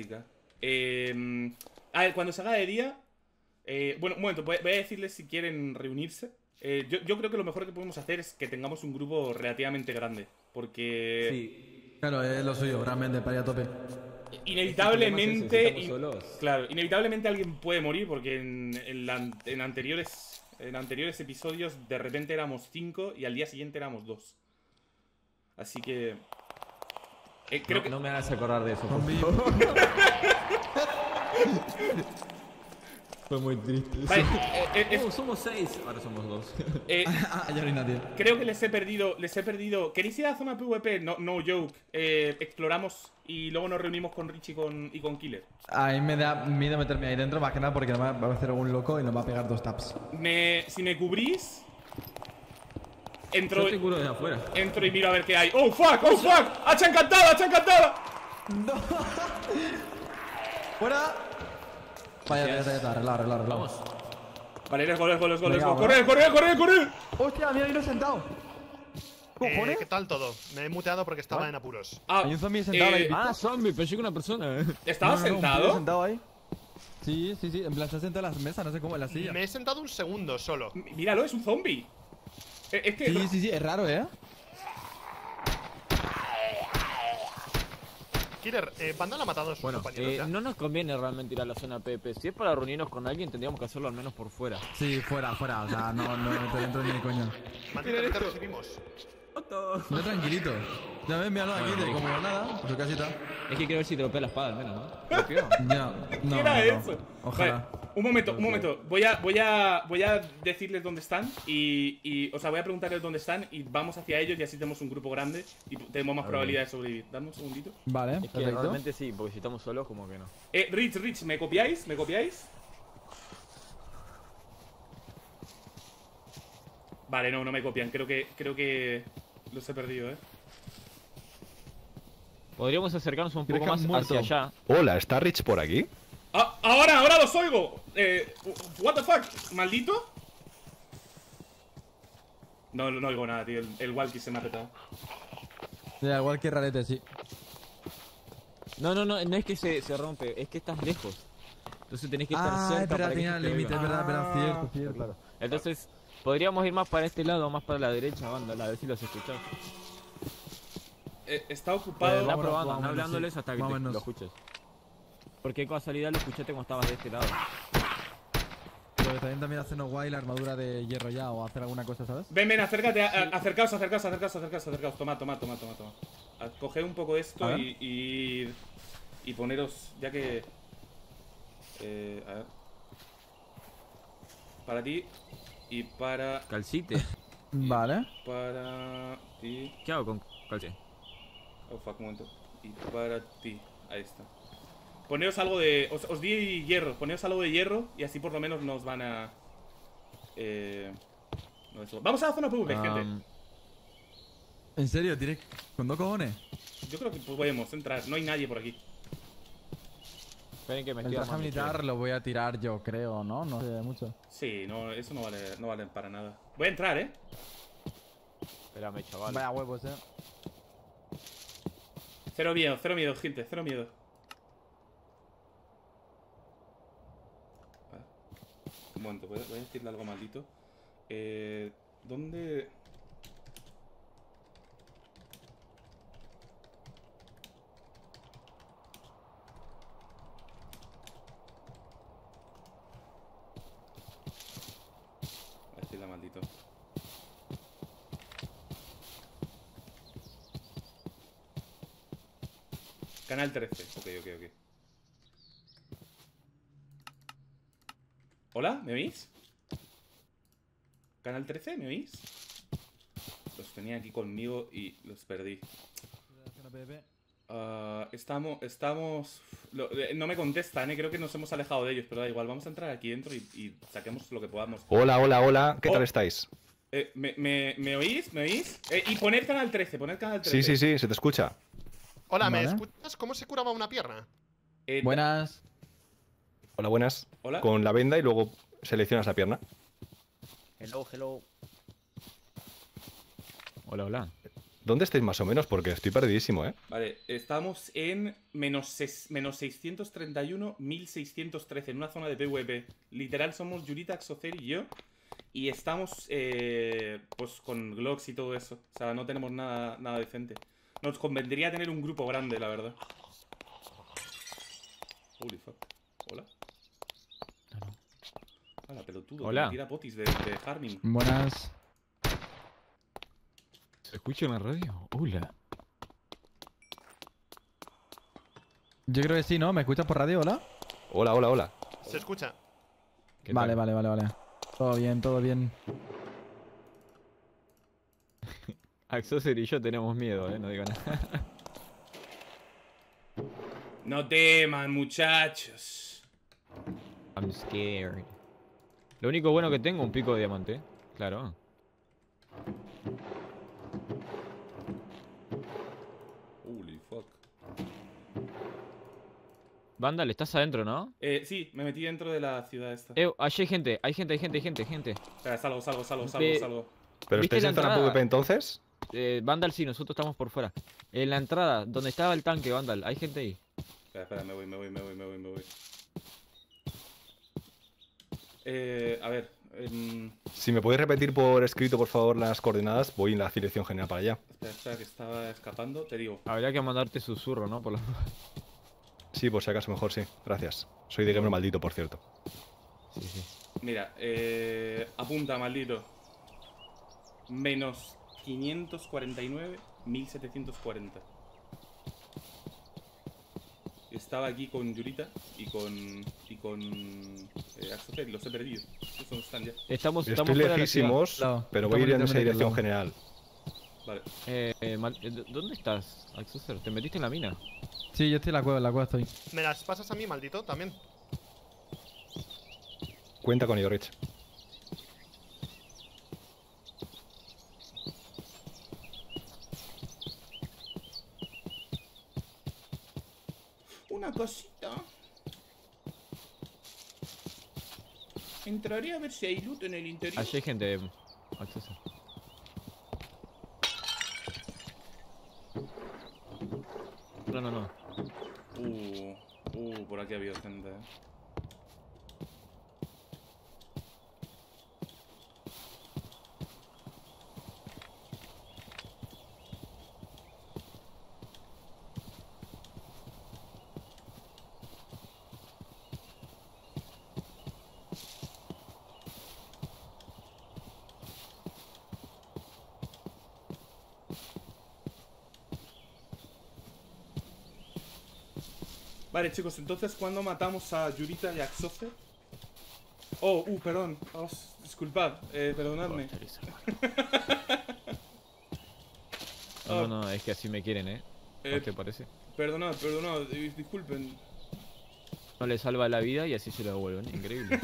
A ver, cuando se haga de día... bueno, un momento, voy a decirles si quieren reunirse. Yo creo que lo mejor que podemos hacer es que tengamos un grupo relativamente grande. Porque... Sí. Claro, es lo suyo, realmente, para ir a tope. Inevitablemente... Es que si estamos solos. Claro, inevitablemente alguien puede morir porque en anteriores episodios de repente éramos 5 y al día siguiente éramos 2. Así que... creo que... No me hagas acordar de eso. por Zombie. favor. Fue muy triste. Vale, Somos 6. Ahora somos 2. Ah, ya no hay nadie. creo que les he perdido... ¿Queréis ir a la zona PvP? No joke. Exploramos y luego nos reunimos con Rich y con Killer. A mí me da miedo meterme ahí dentro, más que nada porque va a hacer algún loco y nos va a pegar 2 taps. Si me cubrís... Yo Entro te curo desde afuera. y miro a ver qué hay. ¡Oh, fuck! ¡Hacha encantada! ¡Fuera! Vaya, ya, arreglar. Vamos. Vale, let's go. Venga, ¡Corre! ¡Hostia, mira, ahí lo he sentado! ¿Cojones? ¿Qué tal todo? Me he muteado porque estaba en apuros. Hay un zombie sentado ahí. Zombie, pensé que una persona. ¿Estabas No, un tío sentado? sentado ahí. Sí, en plan, se ha sentado en las mesas, no sé cómo, en la silla. Me he sentado un segundo solo. Míralo, es un zombie. Es que... Sí, es raro, ¿eh? Killer, Vandal ha matado a sus Bueno, compañeros ya. no nos conviene realmente ir a la zona PP. Si es para reunirnos con alguien, tendríamos que hacerlo al menos por fuera. Sí, fuera, o sea, no te entro ni de coña. Maldita, te recibimos. No, tranquilito. Ya ves, míralo aquí, de como nada, por su casita. Es que quiero ver si dropea la espada al menos, ¿no? ¿Dropeo? Ya, no, ¿Qué era no. eso? Ojalá. Vale, un momento. Voy a decirles dónde están o sea, voy a preguntarles dónde están y vamos hacia ellos y así tenemos un grupo grande y tenemos más probabilidad de sobrevivir. Dame un segundito. Vale, Es que perfecto. realmente sí, porque si estamos solos, como que no. Rich, ¿me copiáis? Vale, no me copian. Creo que los he perdido, Podríamos acercarnos un Creo poco que han más hacia muerto. allá. Hola, ¿está Rich por aquí? Ahora los oigo. What the fuck, maldito. No oigo nada, tío. El walkie se me ha petado. Ya, igual que rarete, sí. No es que se rompe, es que estás lejos. Entonces tenés que estar cerca espera, para que tenía se el te límite, es oiga. verdad, cierto. Entonces, podríamos ir más para este lado, más para la derecha, banda, a ver si los escuchás. Está ocupado. Anda vámonos, probando, vámonos, anda hablándoles sí. hasta que Vámonos. lo escuches. Porque casualidad lo escuchaste cuando estabas de este lado. Pero también hacernos guay la armadura de hierro ya o hacer alguna cosa, ¿sabes? Ven, acércate, acercaos. Toma. Coged un poco A esto ver. y poneros, ya que... a ver. Para ti y para Calcite. Vale. ti. ¿Qué hago con calcite? Oh, fuck, un momento. Y para ti. Ahí está. Poneos algo de... Os di hierro. Poneos algo de hierro y así por lo menos nos van a... no, eso. Vamos a la zona PvP, gente. ¿En serio? ¿Tienes con 2 cojones? Yo creo que podemos entrar. No hay nadie por aquí. Esperen que me El estoy traje armando, militar esperen. lo voy a tirar yo, creo, ¿no? No sé mucho. Sí, no, eso no vale para nada. Voy a entrar, ¿eh? Espérame, chaval. Vaya huevos, Cero miedo, gente, cero miedo. Vale. Un momento, voy a decirle algo maldito. ¿Dónde...? Voy a decirle maldito. Canal 13. Ok. ¿Hola? ¿Me oís? ¿Canal 13? ¿Me oís? Los tenía aquí conmigo y los perdí. No me contestan, creo que nos hemos alejado de ellos, pero da igual, vamos a entrar aquí dentro y saquemos lo que podamos. Hola, ¿qué tal Oh. estáis? ¿Me oís? ¿Me oís? Y poned canal 13, poned canal 13. Sí, se te escucha. Hola, ¿me Vale. escuchas? ¿Cómo se curaba una pierna? Buenas. Hola, buenas. Hola. Con la venda y luego seleccionas la pierna. Hello. Hola. ¿Dónde estáis más o menos? Porque estoy perdidísimo, ¿eh? Vale, estamos en menos 631, 1613, en una zona de PvP. Literal somos Yurita, Axocer y yo. Y estamos, pues, con Glocks y todo eso. O sea, no tenemos nada decente. Nos convendría tener un grupo grande, la verdad. Holy fuck. Hola. Hola, pelotudo. Hola. Que me tira potis de Harming. Buenas. ¿Se escucha en la radio? Hola. Yo creo que sí, ¿no? ¿Me escuchas por radio, hola? Hola. Se escucha. ¿Qué Vale. tal? Todo bien. Axoser y yo tenemos miedo, no digo nada. No teman, muchachos. I'm scared. Lo único bueno que tengo, un pico de diamante. Claro. Holy fuck. Vandal, estás adentro, ¿no? Sí, me metí dentro de la ciudad esta. Allí hay gente. Espera, salgo. ¿Pero ¿Viste estáis la en zona entrada? PvP entonces? Vandal, sí, nosotros estamos por fuera. En la entrada, donde estaba el tanque, Vandal, hay gente ahí. Espera, me voy. A ver. Si me podéis repetir por escrito, por favor, las coordenadas, voy en la dirección general para allá. Espera, que estaba escapando. Te digo. Habría que mandarte susurro, ¿no? Por la... Sí, por si acaso mejor, sí. Gracias. Soy de gamer maldito, por cierto. Sí. Mira, apunta, maldito. Menos 549, 1740. Estaba aquí con Yurita y con Axocer y los he perdido. Esos no están ya. Estamos Estoy fuera de la lejísimos, ciudad. No, pero voy a ir en estamos esa dirección literalmente general. Vale. ¿Dónde estás, Axoser? ¿Te metiste en la mina? Sí, yo estoy en la cueva estoy. ¿Me las pasas a mí, maldito? También. Cuenta con ello, Rich. Una cosita. Entraré a ver si hay loot en el interior. Allí hay gente, Axoser. No. Por aquí ha habido gente, Vale, chicos, entonces, ¿cuándo matamos a Yurita y a Axocer? Perdón. Disculpad, perdonadme. No, es que así me quieren, ¿No te parece? Perdonad, disculpen. No le salva la vida y así se lo devuelven. Increíble.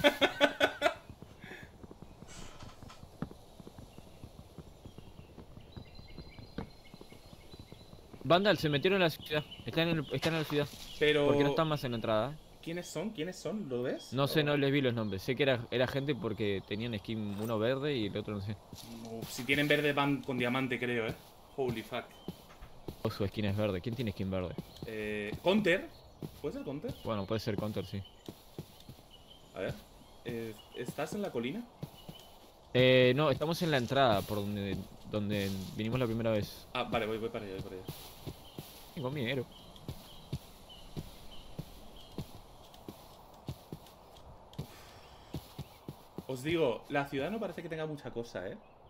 Vandal, se metieron en la ciudad. Están en la ciudad. Pero... ¿Por qué no están más en la entrada? ¿Quiénes son? ¿Quiénes son? ¿Lo ves? No sé, no les vi los nombres. Sé que era gente porque tenían skin uno verde y el otro no sé. Uf, si tienen verde van con diamante, creo, Holy fuck. O su skin es verde. ¿Quién tiene skin verde? Counter. ¿Puede ser Counter? Bueno, puede ser Counter, sí. A ver. ¿Estás en la colina? No, estamos en la entrada por donde vinimos la primera vez. Ah, vale, voy para allá, voy para allá. Tengo miedo. Os digo, la ciudad no parece que tenga mucha cosa,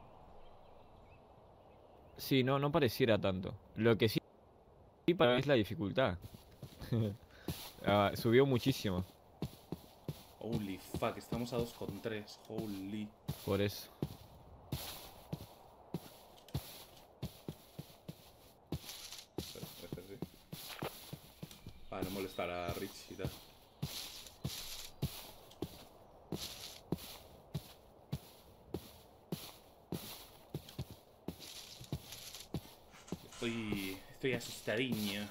Sí, no pareciera tanto. Lo que sí para mí es la dificultad. Subió muchísimo, Holy fuck, estamos a 2,3. Holy. por eso. Espera. Para no molestar a Rich y tal. Estoy asustadiño.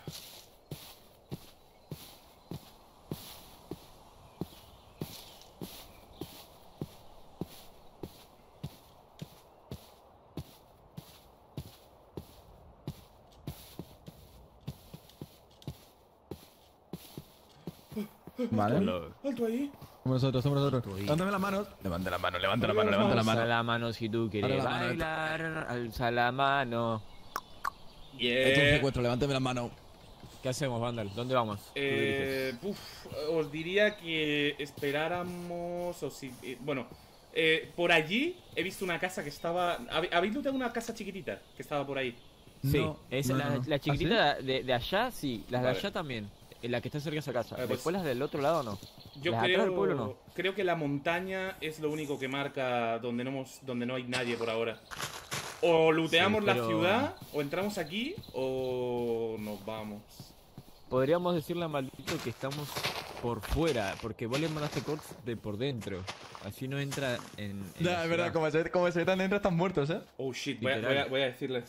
Vale. Alto ahí. Somos nosotros. Levántame las manos. Levanta la mano. Alza la mano si tú quieres Ahora la mano. bailar. Alza la mano. He hecho un secuestro, levántame las manos. ¿Qué hacemos, Vandal? ¿Dónde vamos? Tú diriges. Os diría que esperáramos o si... bueno, por allí he visto una casa que estaba... ¿Habéis notado una casa chiquitita que estaba por ahí? Sí, No, la ¿Ah, chiquitita de allá, sí. Las Vale. de allá también. La que está cerca de esa casa. Pues- Después las del otro lado no. Yo Las de atrás del pueblo no. creo que la montaña es lo único que marca donde no hay nadie por ahora. O looteamos Sí, la pero- ciudad, o entramos aquí, o nos vamos. Podríamos decirle a Maldito que estamos por fuera, porque vos le mandaste cortes de por dentro. Así no entra en la Ya, es verdad, ciudad. como se están dentro están muertos, Oh shit, voy Literal. a decirle.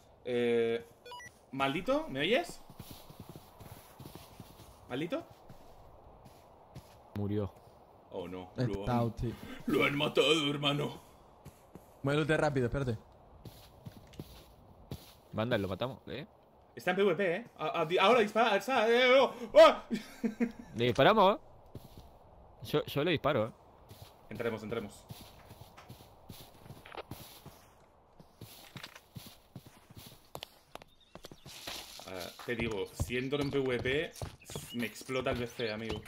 Maldito, ¿me oyes? ¿Maldito? Murió. Oh no, Está out, sí. lo han matado, hermano. Voy a lootear rápido, espérate. Vandal, lo matamos, Está en PvP, ahora dispara, oh. Le disparamos, Yo le disparo, Entremos. Te digo, si entro en PvP, me explota el BC, amigo.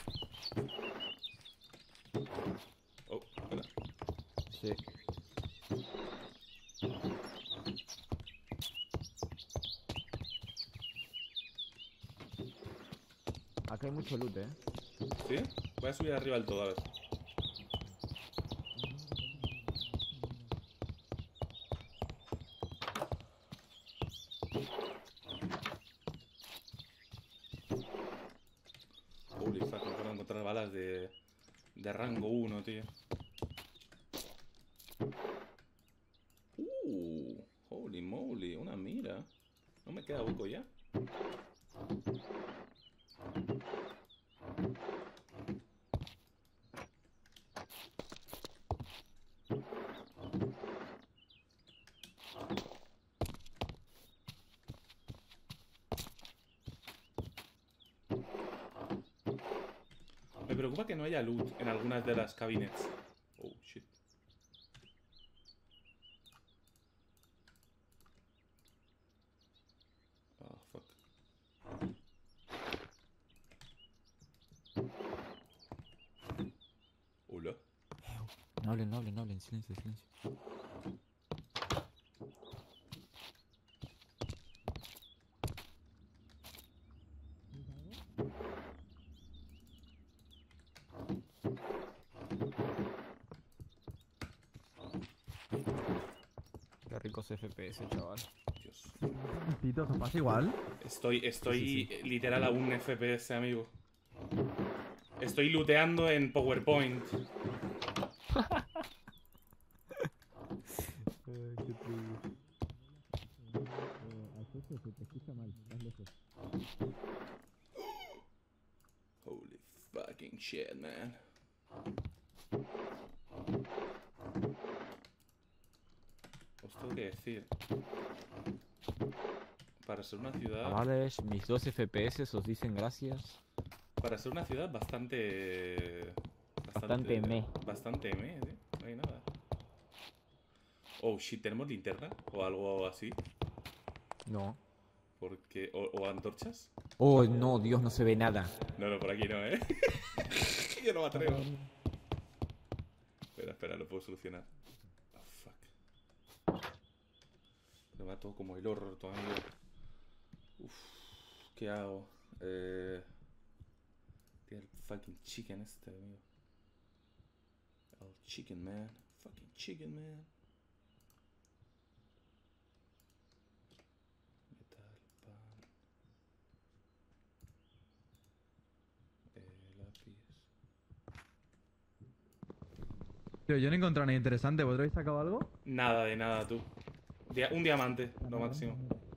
Oh, espera. Sí. Acá hay mucho loot, ¿Sí? Voy a subir arriba del todo, a ver. Holy fuck, no puedo encontrar balas de rango 1, tío. Holy moly, una mira. No me queda hueco ya. Me preocupa que no haya loot en algunas de las cabinets. Oh, shit. Ah, fuck. Hola. No hablen, silencio. Qué ricos FPS, chaval. Dios. Tito, ¿te pasa igual? Estoy literal a un FPS, amigo. Estoy looteando en PowerPoint. Holy fuck. Fucking shit, man. Os tengo que decir. Para ser una ciudad. Chavales, mis 2 FPS os dicen gracias. Para ser una ciudad bastante. Bastante meh. Bastante meh, ¿eh? No hay nada. Oh shit, ¿tenemos linterna? O algo así. No. Porque. O antorchas. Oh, no, Dios, no se ve nada. No, por aquí no, ¿eh? Yo no me atrevo. Espera, lo puedo solucionar. Oh, fuck. Me va todo como el orto, amigo. Uf, ¿qué hago? Tiene el fucking chicken este, amigo. El chicken, man. Fucking chicken, man. Metal, pan. Lápiz. Tío, yo no he encontrado nada interesante. ¿Vosotros habéis sacado algo? Nada de nada, tú. Un diamante, lo máximo.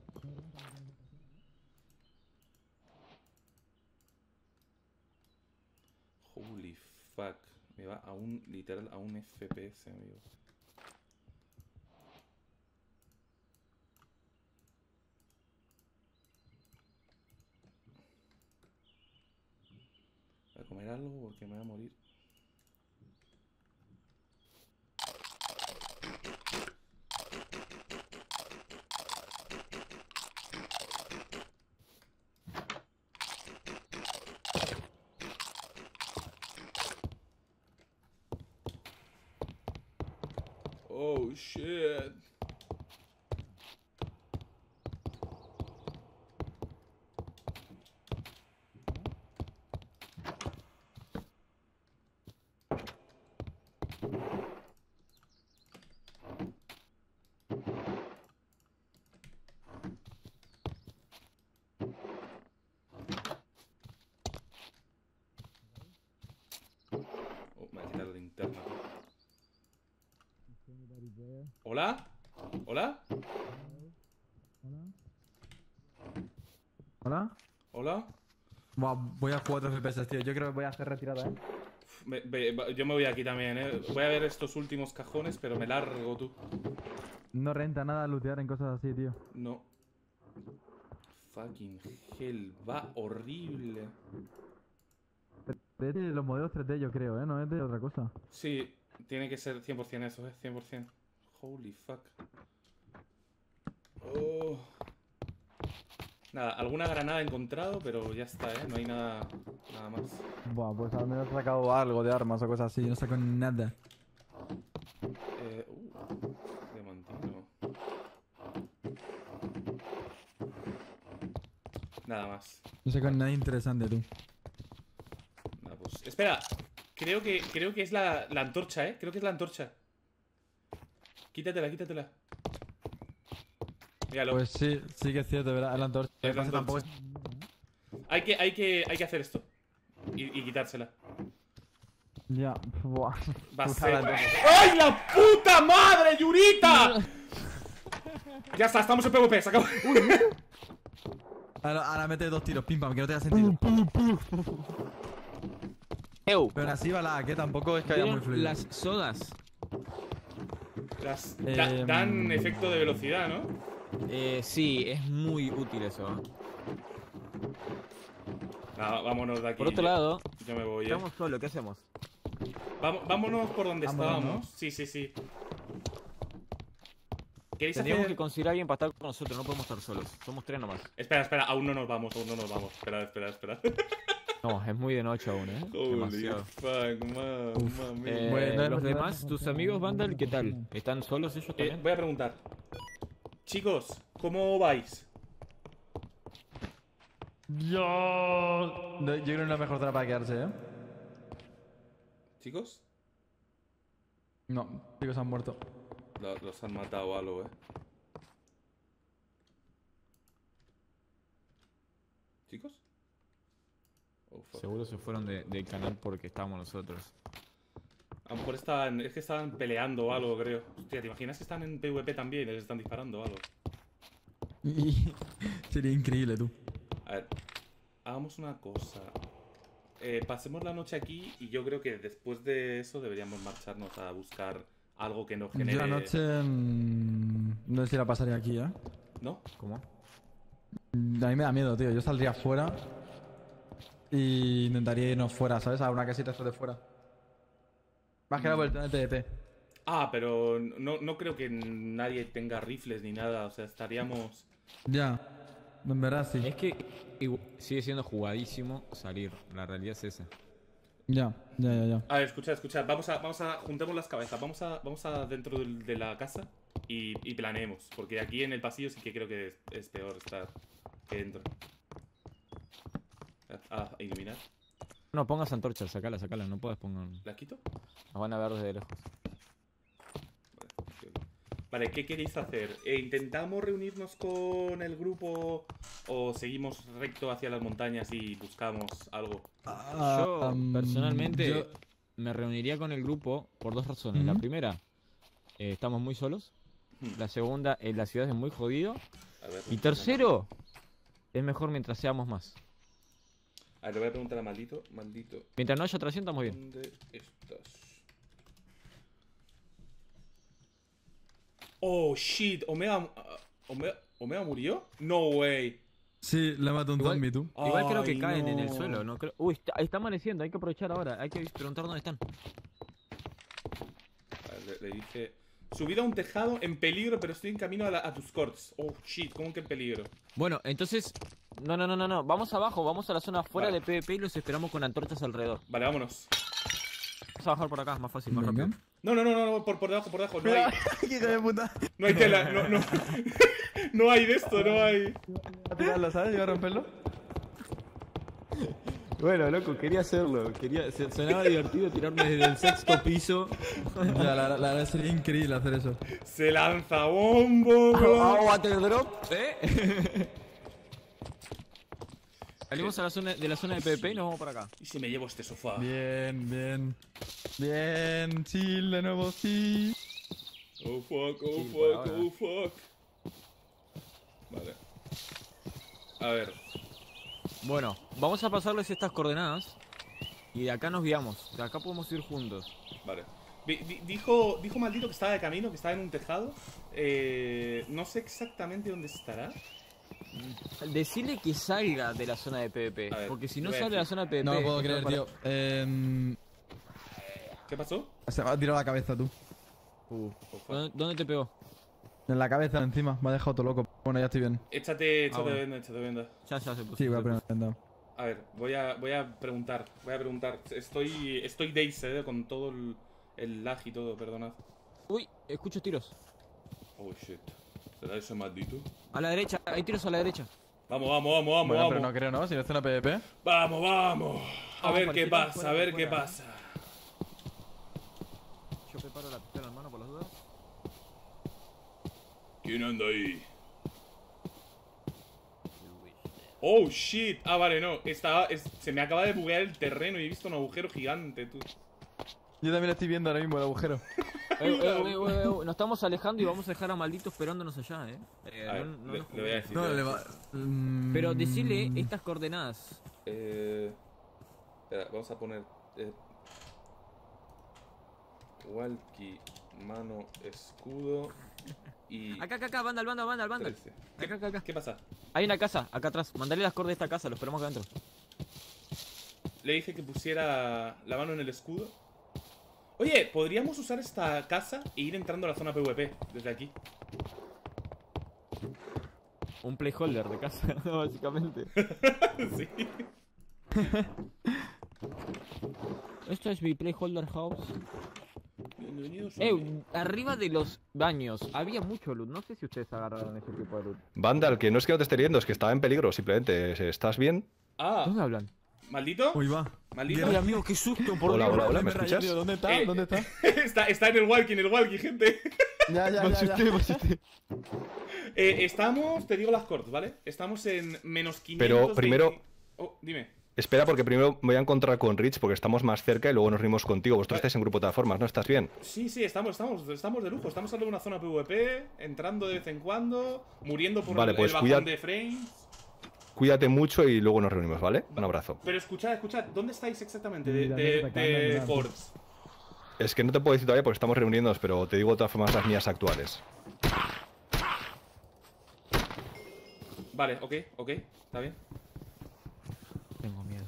Holy fuck. Me va a un, literal, a un FPS, amigo. Voy a comer algo porque me voy a morir. Oh shit. Oh, me ha quitado la linterna. ¿Hola? ¿Hola? ¿Hola? ¿Hola? Buah, voy a 4 FPS, tío. Yo creo que voy a hacer retirada, ¿eh? Yo me voy aquí también, Voy a ver estos últimos cajones, pero me largo tú. No renta nada lootear en cosas así, tío. No. Fucking hell, va horrible. Es de los modelos 3D, yo creo, ¿eh? No es de otra cosa. Sí, tiene que ser 100% eso, 100%. Holy fuck. Oh. Nada, alguna granada he encontrado, pero ya está, No hay nada más. Buah, pues al menos he sacado algo de armas o cosas así. No saco nada. Diamantino. Nada más. No saco nada interesante, tú. Nada, pues. Espera, creo que es la antorcha, Creo que es la antorcha. Quítatela. Míralo. Pues sí, sí que es cierto, ¿verdad? Es la antorcha. Es la Pasa, tampoco antorcha. Hay que hacer esto. Y quitársela. Ya, buah. Va a Puta ser. la- ¡Ay, la puta madre, Yurita! Ya está, estamos en PvP, se acabó. Ahora mete 2 tiros, pim pam, que no tenga sentido. ¡Ew! Pero así va la que tampoco es que haya muy fluido. Las sodas. Dan efecto de velocidad, ¿no? Sí, es muy útil eso. Nada, vámonos de aquí. Por otro lado, Yo me voy, estamos solos, ¿qué hacemos? Vámonos por donde Vámonos, estábamos. Sí. ¿Queréis Tendríamos hacer...? que conseguir a alguien para estar con nosotros, no podemos estar solos. Somos 3 nomás. Espera, aún no nos vamos. Espera. No, es muy de noche aún, ¿eh? Holy Demasiado. fuck, mamma mía. Bueno, los demás, tus amigos Vandal, ¿qué tal? ¿Están solos ellos también? Voy a preguntar. Chicos, ¿cómo vais? Yo creo que es la mejor zona para quedarse, ¿eh? ¿Chicos? No, chicos han muerto. Los han matado o algo, ¿Chicos? Oh, fuck. Seguro se fueron del canal porque estábamos nosotros. A lo mejor estaban peleando o algo, creo. Hostia, ¿te imaginas que están en PvP también y les están disparando o algo? Sería increíble, tú. A ver, hagamos una cosa. pasemos la noche aquí y yo creo que después de eso deberíamos marcharnos a buscar algo que nos genere... Yo la noche... no sé si la pasaría aquí, ¿eh? ¿No? ¿Cómo? A mí me da miedo, tío. Yo saldría fuera y intentaría irnos fuera, ¿sabes? A una casita de fuera. Más que nada por el tema del PvP. Ah, pero no creo que nadie tenga rifles ni nada. O sea, estaríamos... Ya. En verdad, sí. Es que sigue siendo jugadísimo salir. La realidad es esa. Ya. A ver, escuchad. Vamos a juntemos las cabezas. Vamos a dentro de la casa y planeemos. Porque aquí en el pasillo sí que creo que es peor estar que dentro. Iluminar. No pongas antorchas, sacala, no puedes poner. ¿La quito? Nos van a ver desde lejos. Vale, ¿qué queréis hacer? ¿Intentamos reunirnos con el grupo o seguimos recto hacia las montañas y buscamos algo? Yo, personalmente, me reuniría con el grupo por dos razones. La primera, estamos muy solos. La segunda, la ciudad es muy jodido. A ver, Y tercero, es mejor mientras seamos más. A ver, le voy a preguntar a Maldito. Mientras no haya tracción, estamos bien. ¿Dónde estás? Oh, shit. ¿Omega murió? No way. Sí, le mató un Igual- zombie, tú. Igual creo que Ay, caen en el no. suelo. No creo... Uy, está amaneciendo, hay que aprovechar ahora. Hay que preguntar dónde están. A ver, le dice... Subido a un tejado en peligro, pero estoy en camino a tus corts. Oh, shit. ¿Cómo que en peligro? Bueno, entonces... No. Vamos abajo, vamos a la zona fuera Vale. de PvP y los esperamos con antorchas alrededor. Vale, vámonos. Vamos a bajar por acá, es más fácil, más Venga. rápido. No, por debajo. No hay, ¡Qué hijo de puta! no hay tela, no. No hay de esto, no hay. A tirarlo, ¿sabes? Iba a romperlo. Bueno, loco, quería hacerlo. Sonaba divertido tirarme desde el sexto piso. Ya, la verdad sería increíble hacer eso. Se lanza bombo, bro. Waterdrop, ¿eh? Salimos a la zona de PvP y nos vamos para acá. ¿Y si me llevo este sofá? Bien. Chill de nuevo, sí. Oh fuck. Vale. A ver. Bueno, vamos a pasarles estas coordenadas y de acá nos guiamos. De acá podemos ir juntos. Vale. Dijo Maldito que estaba de camino, que estaba en un tejado. No sé exactamente dónde estará. Decirle que salga de la zona de PvP, A ver, porque si no voy a sale de la decir. zona de PvP... No lo puedo esto creer, para- tío. ¿Qué pasó? Se me ha tirado la cabeza, tú. Oh, fuck. ¿Dónde te pegó? En la cabeza, encima. Me ha dejado todo loco. Bueno, ya estoy bien. Échate bueno. venda. Ya se puso. Sí, voy a se puso. aprender. A ver, voy a preguntar. Estoy dazed, con todo el lag y todo, perdonad. Uy, escucho tiros. Oh shit. ¿Será ese Maldito? A la derecha, hay tiros a la derecha. Vamos. Bueno, pero no creo, ¿no? Si no es una PvP. Vamos. A ver qué fuera, pasa, a ver qué fuera. pasa. Yo preparo la pistola en mano por las dudas. ¿Quién anda ahí? Oh shit. Ah, vale, no. Se me acaba de buguear el terreno y he visto un agujero gigante, tú. Yo también estoy viendo ahora mismo el agujero. Nos estamos alejando y vamos a dejar a Maldito esperándonos allá, A ver, no le nos voy a decir. No, le le voy a va. decir. Pero decirle estas coordenadas. Espera, vamos a poner. Walkie, mano, escudo y. Acá, banda. 13. Acá. ¿Qué pasa? Hay una casa, acá atrás. Mandale las coordenadas de esta casa, lo esperamos acá adentro. Le dije que pusiera la mano en el escudo. Oye, podríamos usar esta casa e ir entrando a la zona PvP desde aquí. Un playholder de casa, básicamente. Sí. Esto es mi playholder house. Bienvenidos. Arriba de los baños había mucho loot. No sé si ustedes agarraron ese tipo de loot. Vandal, que no es que no te esté hiriendo, es que estaba en peligro, simplemente. ¿Estás bien? Ah, ¿Dónde hablan? ¿Maldito? Uy, va. ¿Maldito? Hola, amigo, qué susto, por Hola, Dios. hola, ¿me escuchas? ¿Dónde está? Eh, ¿Dónde está? está en el walkie, gente. Ya. Estamos, te digo las corts, ¿vale? Estamos en menos 500. Pero primero- Oh, dime. Espera, porque primero me voy a encontrar con Rich porque estamos más cerca y luego nos reunimos contigo. Vosotros estáis en grupo de todas formas, ¿no? ¿Estás bien? Sí, estamos de lujo. Estamos saliendo de una zona PvP, entrando de vez en cuando, muriendo por Vale, el pues bajón cuida- de frames. cuídate mucho y luego nos reunimos, ¿vale? Un abrazo. Pero escuchad, ¿dónde estáis exactamente? Sí, De de Cords. Es que no te puedo decir todavía porque estamos reuniéndonos, pero te digo de todas formas las mías actuales. Vale, ok, está bien. Tengo miedo.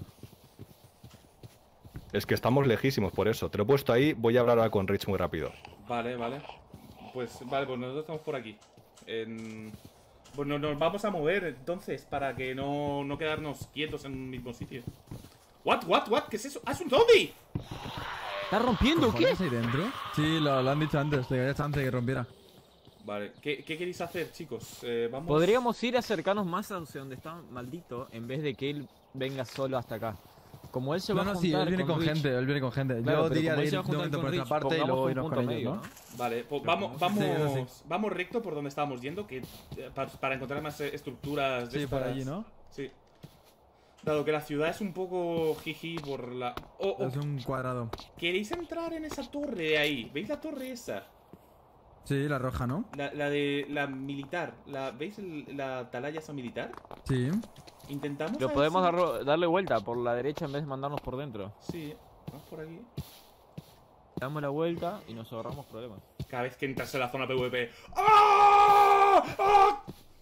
Es que estamos lejísimos por eso. Te lo he puesto ahí, voy a hablar ahora con Rich muy rápido. Vale. Pues nosotros estamos por aquí. Pues nos vamos a mover entonces para que no quedarnos quietos en un mismo sitio. What? ¿Qué es eso? ¡Ah, es un zombie! ¿Estás rompiendo qué? ¿Cojones ahí dentro? Sí, lo han dicho antes, le daría chance de que rompiera. Vale, ¿qué queréis hacer, chicos? Vamos... Podríamos ir a acercarnos más hacia donde está maldito en vez de que él venga solo hasta acá. Como él se va a Sí, juntar él viene con Rich. gente, él viene con gente. Claro, Yo pero diría como de él ir se va a de juntar momento con por Rich, otra parte y pongamos luego un irnos punto con ellos, medio, ¿no? Vale, pues vamos recto por donde estábamos yendo, que para encontrar más estructuras de Sí, por estas. allí, ¿no? Sí. Dado que la ciudad es un poco jiji por la... Es un cuadrado. ¿Queréis entrar en esa torre de ahí? ¿Veis la torre esa? Sí, la roja, ¿no? La de la militar. ¿Veis la atalaya esa militar? Sí. Intentamos... Lo a ver podemos darle vuelta por la derecha en vez de mandarnos por dentro. Sí, vamos por aquí. Damos la vuelta y nos ahorramos problemas. Cada vez que entras en la zona PvP... ¡Ah! ¡Ah!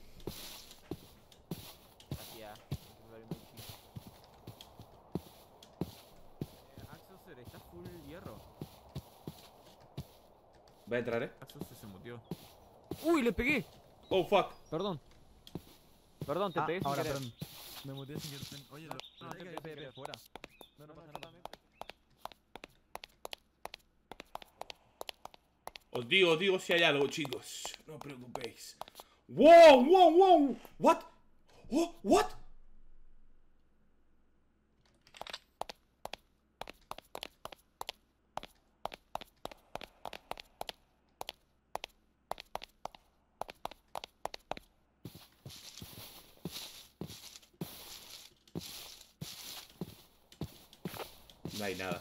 Axoser, está full hierro. Voy a entrar, Axoser se mutió. ¡Uy, le pegué! Oh, fuck. Perdón. Perdón, te pegué sin ahora, querer. perdón. Me muteé sin querer. Oye, No, te pegué fuera. No pasa nada. Os digo si hay algo, chicos. No os preocupéis. ¡Wow! ¿What? Oh, ¿what? No hay nada.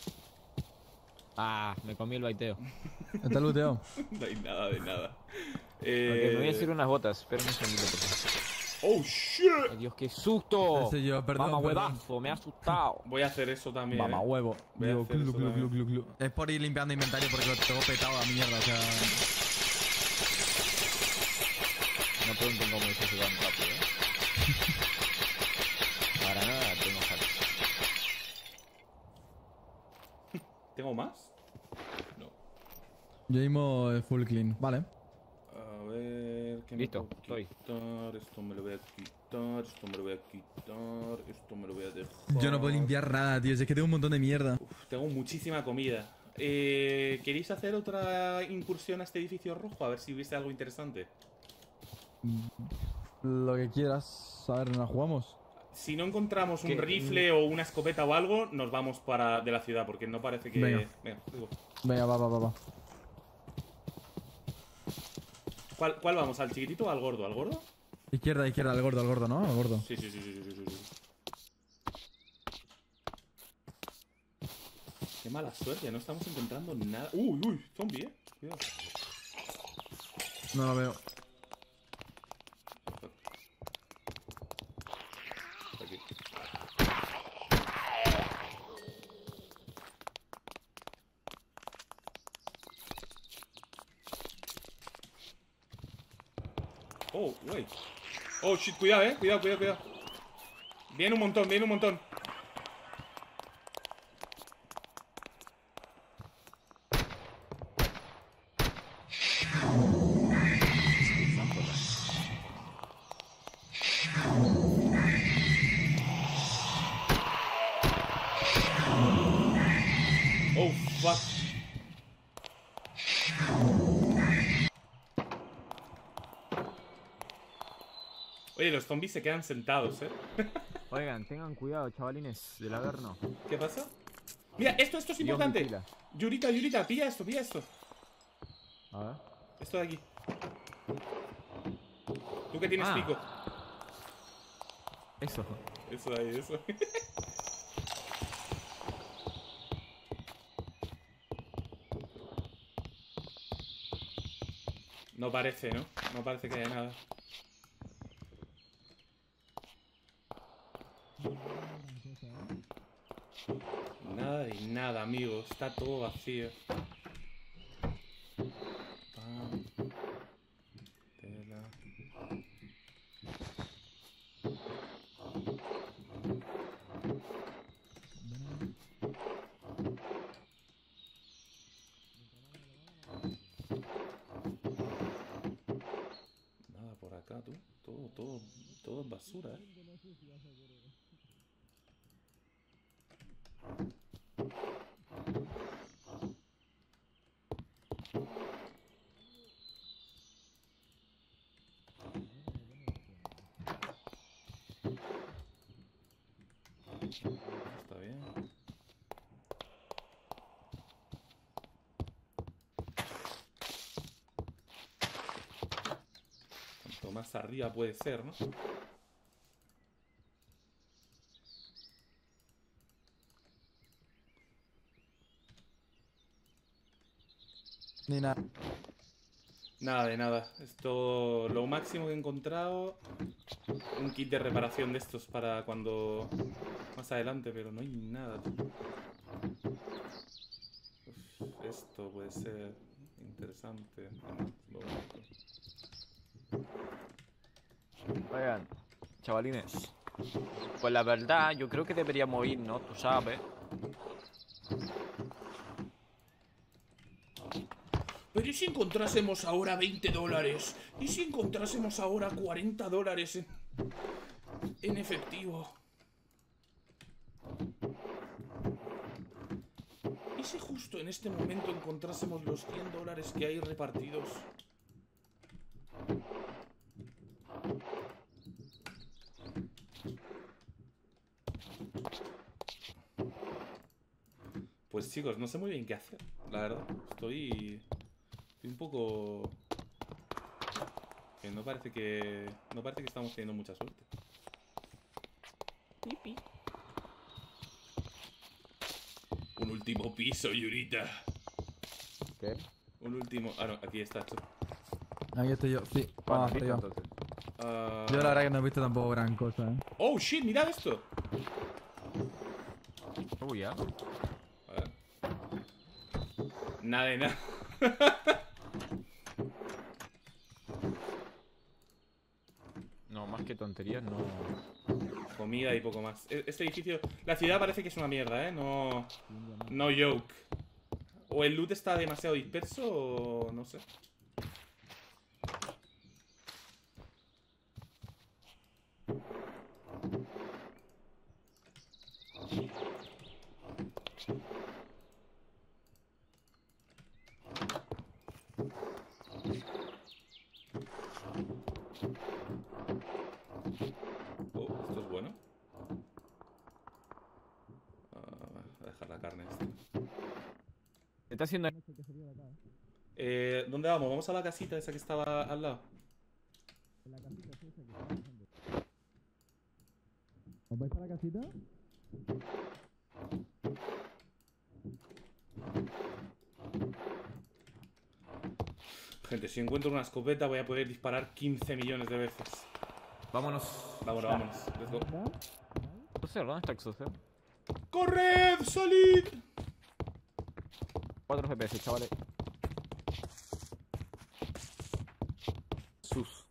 Ah, me comí el baiteo. ¿Está looteado? No hay nada de nada. Ok, me voy a hacer unas botas. Espera un segundito, por favor. ¡Oh, shit! Ay, Dios, qué susto. Ese yo, perdón, Mamá perdón. huevazo, me ha asustado. Voy a hacer eso también. Mamá huevo. Voy a Digo, hacer eso también. Es por ir limpiando inventario porque lo tengo petado a mierda, o sea... No pregunten cómo hice eso tan rápido, Para nada, tengo hacks. ¿Tengo más? No. Yo mismo full clean. Vale. A ver... ¿qué Listo, me puedo estoy. quitar? Esto me lo voy a quitar. Esto me lo voy a quitar. Esto me lo voy a dejar. Yo no puedo limpiar nada, tío. Es que tengo un montón de mierda. Uf, tengo muchísima comida. ¿Queréis hacer otra incursión a este edificio rojo? A ver si viste algo interesante. Lo que quieras. A ver, ¿nos la jugamos? Si no encontramos un ¿Qué? rifle o una escopeta o algo, nos vamos de la ciudad, porque no parece que... Venga. Digo, Venga, va. ¿Cuál vamos? ¿Al chiquitito o al gordo? ¿Al gordo? Izquierda, al gordo, ¿no? Al gordo. Sí. Qué mala suerte, no estamos encontrando nada. Uy, zombie, cuidado. No lo veo. Aquí. Oh, wait. Oh, shit, cuidado, cuidado. Viene un montón. Oh, fuck. Oye, los zombies se quedan sentados, Oigan, tengan cuidado, chavalines del Averno. ¿Qué pasa? Mira, esto es importante. vigila. Yurita, pilla esto. A ver. Esto de aquí. Tú que tienes pico. Eso. Eso de ahí, eso. No parece, ¿no? No parece que haya nada. Nada de nada, amigo. Está todo vacío. Pam. Tela. Nada por acá, tú. Todo es basura, Está bien. Cuanto más arriba puede ser, ¿no? Ni nada. Nada de nada. Esto, lo máximo que he encontrado, un kit de reparación de estos para cuando más adelante, pero no hay nada. Uf, esto puede ser interesante. Lo busco. Oigan, chavalines. Pues la verdad, yo creo que deberíamos ir, ¿no? Tú sabes. Pero ¿y si encontrásemos ahora $20? ¿Y si encontrásemos ahora $40 en efectivo? ¿Y si justo en este momento encontrásemos los $100 que hay repartidos? Pues chicos, no sé muy bien qué hacer, la verdad. Estoy un poco... que no parece que estamos teniendo mucha suerte. Pipi. Un último piso, Yurita. ¿Qué? Un último... Ah, no, aquí está hecho. Aquí estoy yo, sí. Vamos arriba. entonces. Ah, Yo la verdad que no he visto tampoco gran cosa, Oh, shit, mirad esto. Uy, ya. A ver. Nada de nada. No, más que tonterías, no. Comida y poco más. Este edificio... La ciudad parece que es una mierda, ¿eh? No... No joke. O el loot está demasiado disperso o... no sé. Oh, esto es bueno. Voy a dejar la carne esta. Está haciendo. ¿Dónde vamos? Vamos a la casita esa que estaba al lado. ¿Os vais para la casita? Gente, si encuentro una escopeta voy a poder disparar 15 millones de veces. Vámonos. Vámonos, vámonos. Let's go. Exocel, ¿dónde está Exocel? ¡Corred! ¡Salid! 4 FPS, chavales. Sus.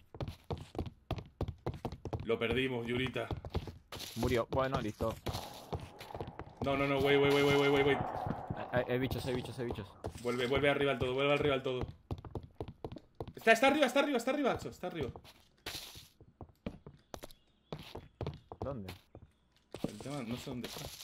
Lo perdimos, Yurita. Murió. Bueno, listo. No, no, no, wait. Hay bichos, hay bichos, hay bichos. Vuelve arriba al todo, vuelve arriba al todo. Está arriba, Axo, está arriba. ¿Dónde? El tema, no sé dónde está.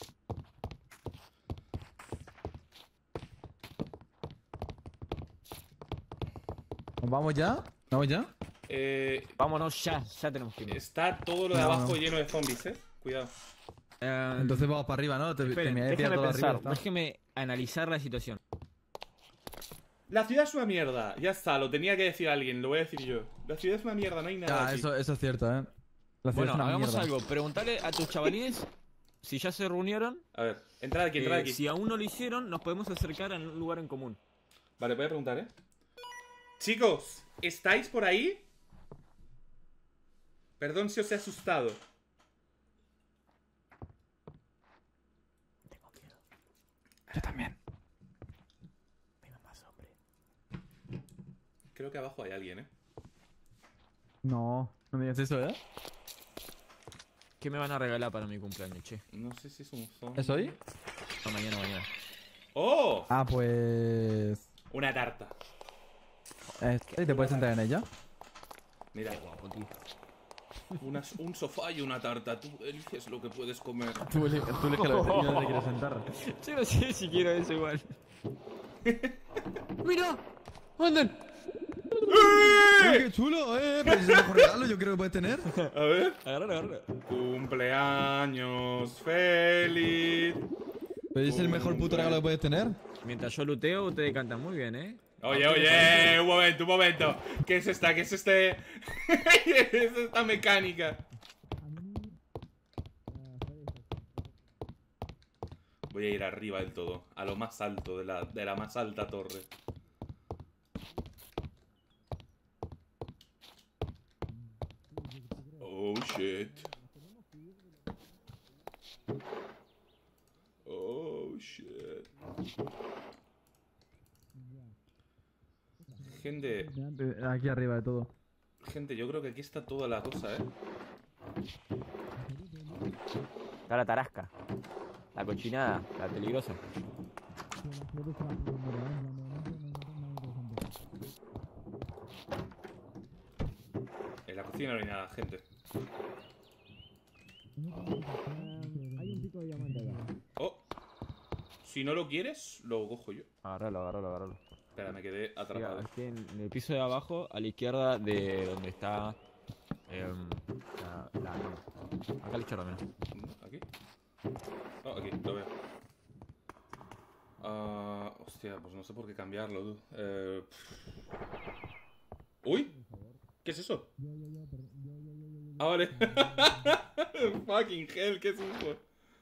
¿Nos vamos ya? ¿Vamos ya? Vámonos ya, ya tenemos que ir. Está todo lo de No, abajo no. lleno de zombies, cuidado. Entonces vamos para arriba, ¿no? Esperen, me voy a tirar déjame todo pensar, arriba. déjeme analizar la situación. La ciudad es una mierda, ya está, lo tenía que decir alguien, lo voy a decir yo. La ciudad es una mierda, no hay nada. Ah, aquí. eso es cierto, ¿eh? La ciudad Bueno, es una hagamos mierda. algo. Preguntale a tus chavalines si ya se reunieron. A ver, entrad aquí. Si aún no lo hicieron, nos podemos acercar a un lugar en común. Vale, voy a preguntar, Chicos, ¿estáis por ahí? Perdón si os he asustado. Yo también. Venga más, hombre. Creo que abajo hay alguien, ¿eh? No, no me digas eso, ¿eh? ¿Qué me van a regalar para mi cumpleaños, che? No sé si es un zombie. ¿Es hoy? No, mañana. ¡Oh! Ah, pues... Una tarta. ¿Y te puedes entrar en ella? Mira, Guapo, tío. un sofá y una tarta. Tú eliges lo que puedes comer. Tú eliges dónde te quieres sentar. Yo no sé si quiero eso igual. ¡Mira! ¡Anden! ¡Qué chulo, Pero es el mejor regalo yo creo que puedes tener. A ver. Agárralo. Cumpleaños feliz. Pero es el mejor puto regalo que puedes tener. Mientras yo luteo, ustedes cantan muy bien, ¿eh? Oye, un momento. ¿Qué es esta? ¿Qué es este? ¿Qué es esta mecánica? Voy a ir arriba del todo, a lo más alto de la más alta torre. Oh shit. Oh shit. Gente, Aquí arriba de todo. yo creo que aquí está toda la cosa, ¿eh? Está la tarasca. La cochinada, la peligrosa. En la cocina no hay nada, gente. Oh, si no lo quieres, lo cojo yo. Agárralo. Espera, me quedé Mira, atrapado. aquí en el piso de abajo, a la izquierda de donde está. Acá a la izquierda, mira. ¿Aquí? Oh, aquí, lo veo. Hostia, pues no sé por qué cambiarlo, tú. ¡Uy! ¿Qué es eso? Ah, vale. Fucking hell, ¿qué es eso?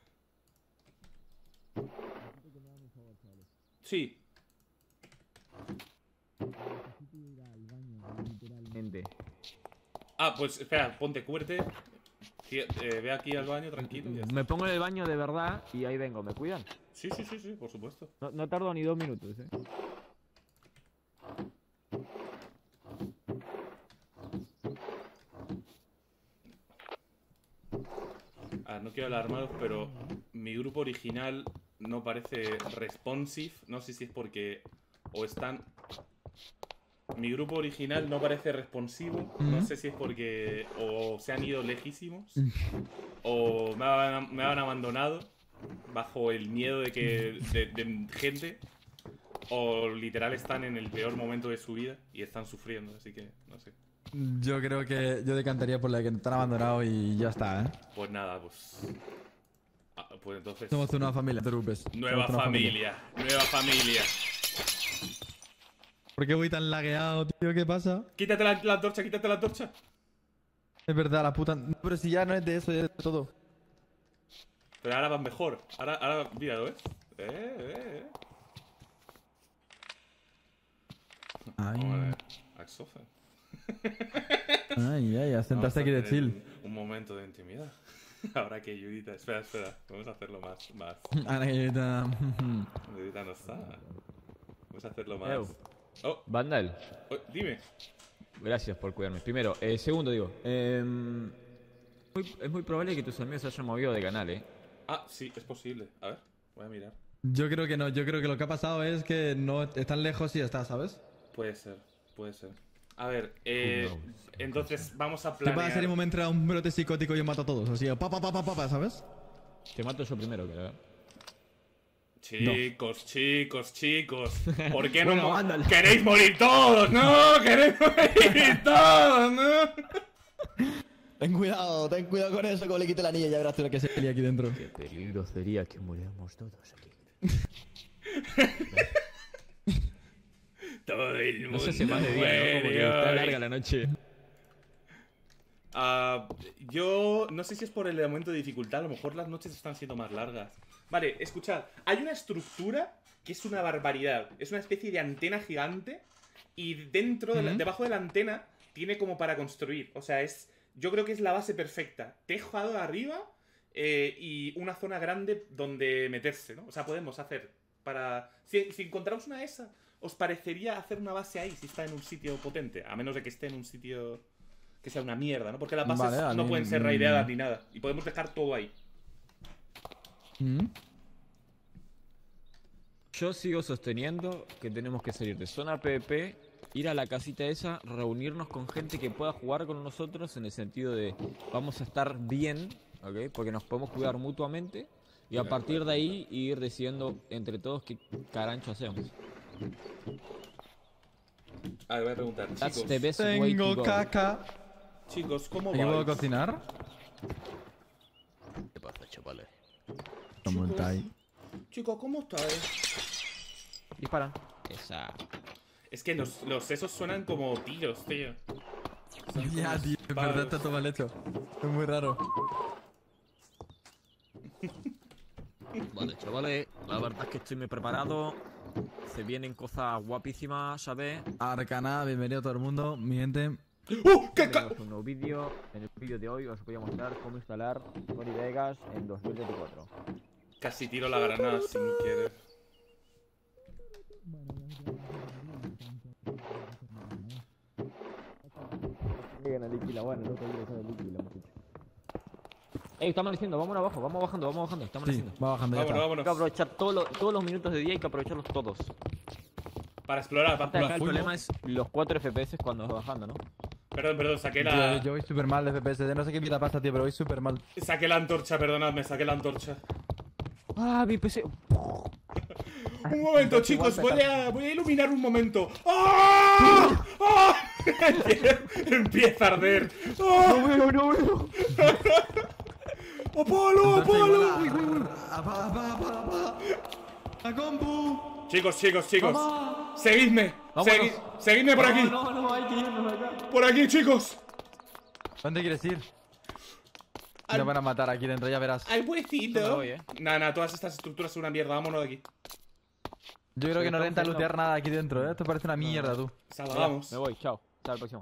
Sí. Gente. Ah, pues espera, ponte, cúbrete. Ve aquí al baño, tranquilo. Y ya está. Me pongo en el baño de verdad y ahí vengo. ¿Me cuidan? Sí, por supuesto. No tardo ni 2 minutos, ¿eh? No quiero alarmaros, pero mi grupo original no parece responsive. No sé si es porque o están... Mi grupo original no parece responsivo. No sé si es porque o se han ido lejísimos o me han abandonado bajo el miedo de que de gente, o literal están en el peor momento de su vida y están sufriendo, así que no sé. Yo creo que yo decantaría por la que te han abandonado y ya está, ¿eh? Pues nada, pues... pues entonces... Somos una familia, no te preocupes. Nueva Somos una familia. ¿Por qué voy tan lagueado, tío? ¿Qué pasa? Quítate la antorcha, Es verdad, la puta... No, pero si ya no es de eso, es de todo. Pero ahora van mejor. Ahora, míralo, ¿ves? Ay, Joder, Axofa. ay, asentaste aquí de chill. Un momento de intimidad. Ahora que Judita... Espera. Vamos a hacerlo más... Anaguita. Judita no está. Vamos a hacerlo más... Ew. Oh, Vandal, dime. gracias por cuidarme. Primero, segundo digo, es muy probable que tus amigos se hayan movido de canal, ¿eh? Ah, sí, es posible. A ver, voy a mirar. Yo creo que no, yo creo que lo que ha pasado es que no están lejos y ya está, ¿sabes? Puede ser. A ver, entonces vamos a ¿Qué pasa planear... si en un momento entra un brote psicótico y yo mato a todos? Así, ¿sabes? Te mato yo primero, que ver. Chicos, ¿por qué no Bueno, ándale. queréis morir todos? ¡No! ¡Queréis morir todos! ¡No! Ten cuidado con eso, como le quite la anilla, ya verás tú lo que se lía aquí dentro. Qué peligro sería que muramos todos aquí. Todo el mundo No se hace más de día, ¿no? Como que está larga la noche. Yo no sé si es por el aumento de dificultad, a lo mejor las noches están siendo más largas. Vale, escuchad, hay una estructura que es una barbaridad. Es una especie de antena gigante y dentro, debajo de la antena, tiene como para construir. O sea, yo creo que es la base perfecta. Tejado arriba y una zona grande donde meterse, ¿no? O sea, podemos hacer para... Si encontramos una de esas, ¿os parecería hacer una base ahí si está en un sitio potente? A menos de que esté en un sitio que sea una mierda, ¿no? Porque las bases Vale, no pueden ser raideadas ni nada. Y podemos dejar todo ahí. Yo sigo sosteniendo que tenemos que salir de zona PvP, ir a la casita esa, reunirnos con gente que pueda jugar con nosotros en el sentido de vamos a estar bien, ¿ok? Porque nos podemos cuidar mutuamente y a partir de ahí ir decidiendo entre todos qué carancho hacemos. A ver, voy a preguntar, That's chicos. the best way to Tengo go. caca. Chicos, ¿cómo ¿Aquí puedo vais? cocinar? ¿Qué pasa, chavales? ¿Cómo estáis? Chicos, ¿cómo estáis? Disparan. Esa. Es que los esos suenan como tiros, tío. Son como Ya, tío, en disparos. verdad está todo mal hecho. Es muy raro. Vale, chavales, la verdad es que estoy muy preparado. Se vienen cosas guapísimas, ¿sabes? Arcana, bienvenido a todo el mundo. Mi gente. ¡Oh! ¡Qué ca... Tenemos un nuevo vídeo. En el vídeo de hoy os voy a mostrar cómo instalar Sony Vegas en 2024. Casi tiro la granada sin querer. Ey, estamos diciendo, vamos abajo, vamos bajando, estamos Sí, diciendo. va bajando ya. Vámonos, está. Hay que vámonos. aprovechar todos los minutos de día, hay que aprovecharlos todos. Para explorar, para Acá explorar. el problema es los 4 FPS cuando vas bajando, ¿no? Perdón, saqué Tío, la... yo voy súper mal de FPS. No sé qué vida pasa, tío, pero voy súper mal. Saqué la antorcha, perdonadme, saqué la antorcha. Ah, mi PC. Un momento, chicos, voy a iluminar un momento. ¡Ah! ¡Ah! Empieza a arder. ¡Ah! No veo. ¡Apolo, Apolo! ¡A compu! Chicos. Seguidme. Vámonos. Seguidme por aquí. No, hay que irnos acá. Por aquí, chicos. ¿Dónde quieres ir? Al- Nos van a matar aquí dentro, ya verás. Al Yo me huecito. voy, Nah, todas estas estructuras son una mierda. Vámonos de aquí. Yo creo que no estamos renta haciendo- lootear nada aquí dentro, ¿eh? Esto parece una mierda, tú. Salgamos. Me voy, chao. Hasta la próxima.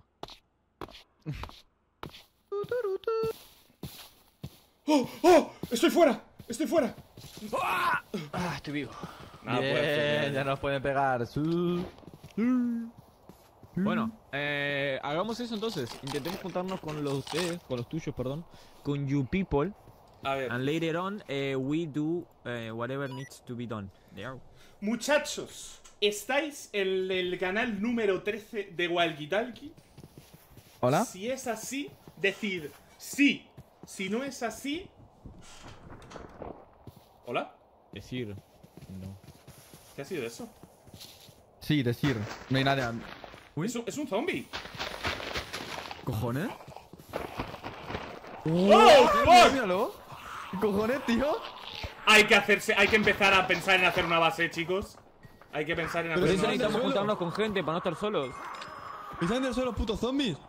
¡Oh! ¡Estoy fuera! Ah, estoy vivo. Nada, puede ser. Bien, ya nos pueden pegar. Bueno, hagamos eso entonces. Intentemos juntarnos con los de ustedes, con los tuyos, perdón. Con you people. A ver. And later on, we do whatever needs to be done. There. Muchachos, ¿estáis en el canal número 13 de Walkie Talkie? ¿Hola? Si es así, decid sí. Si no es así... ¿Hola? Decir. No. ¿Qué ha sido eso? Sí, decir. No hay nada. Uy, Es un zombie. ¿cojones? ¡Oh, fuck! Míralo. ¿Qué cojones, tío? Hay que empezar a pensar en hacer una base, chicos. Hay que pensar en Pero hacer Por eso una necesitamos base. juntarnos con gente para no estar solos. ¿Están del suelo, putos zombies?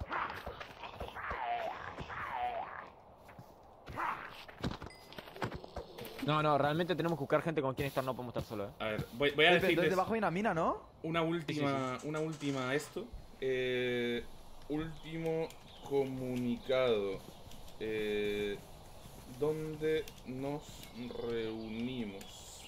No, realmente tenemos que buscar gente con quien estar, no podemos estar solos, A ver, voy a Entonces decirles debajo hay una mina, ¿no? una última esto. Último comunicado. ¿Dónde nos reunimos?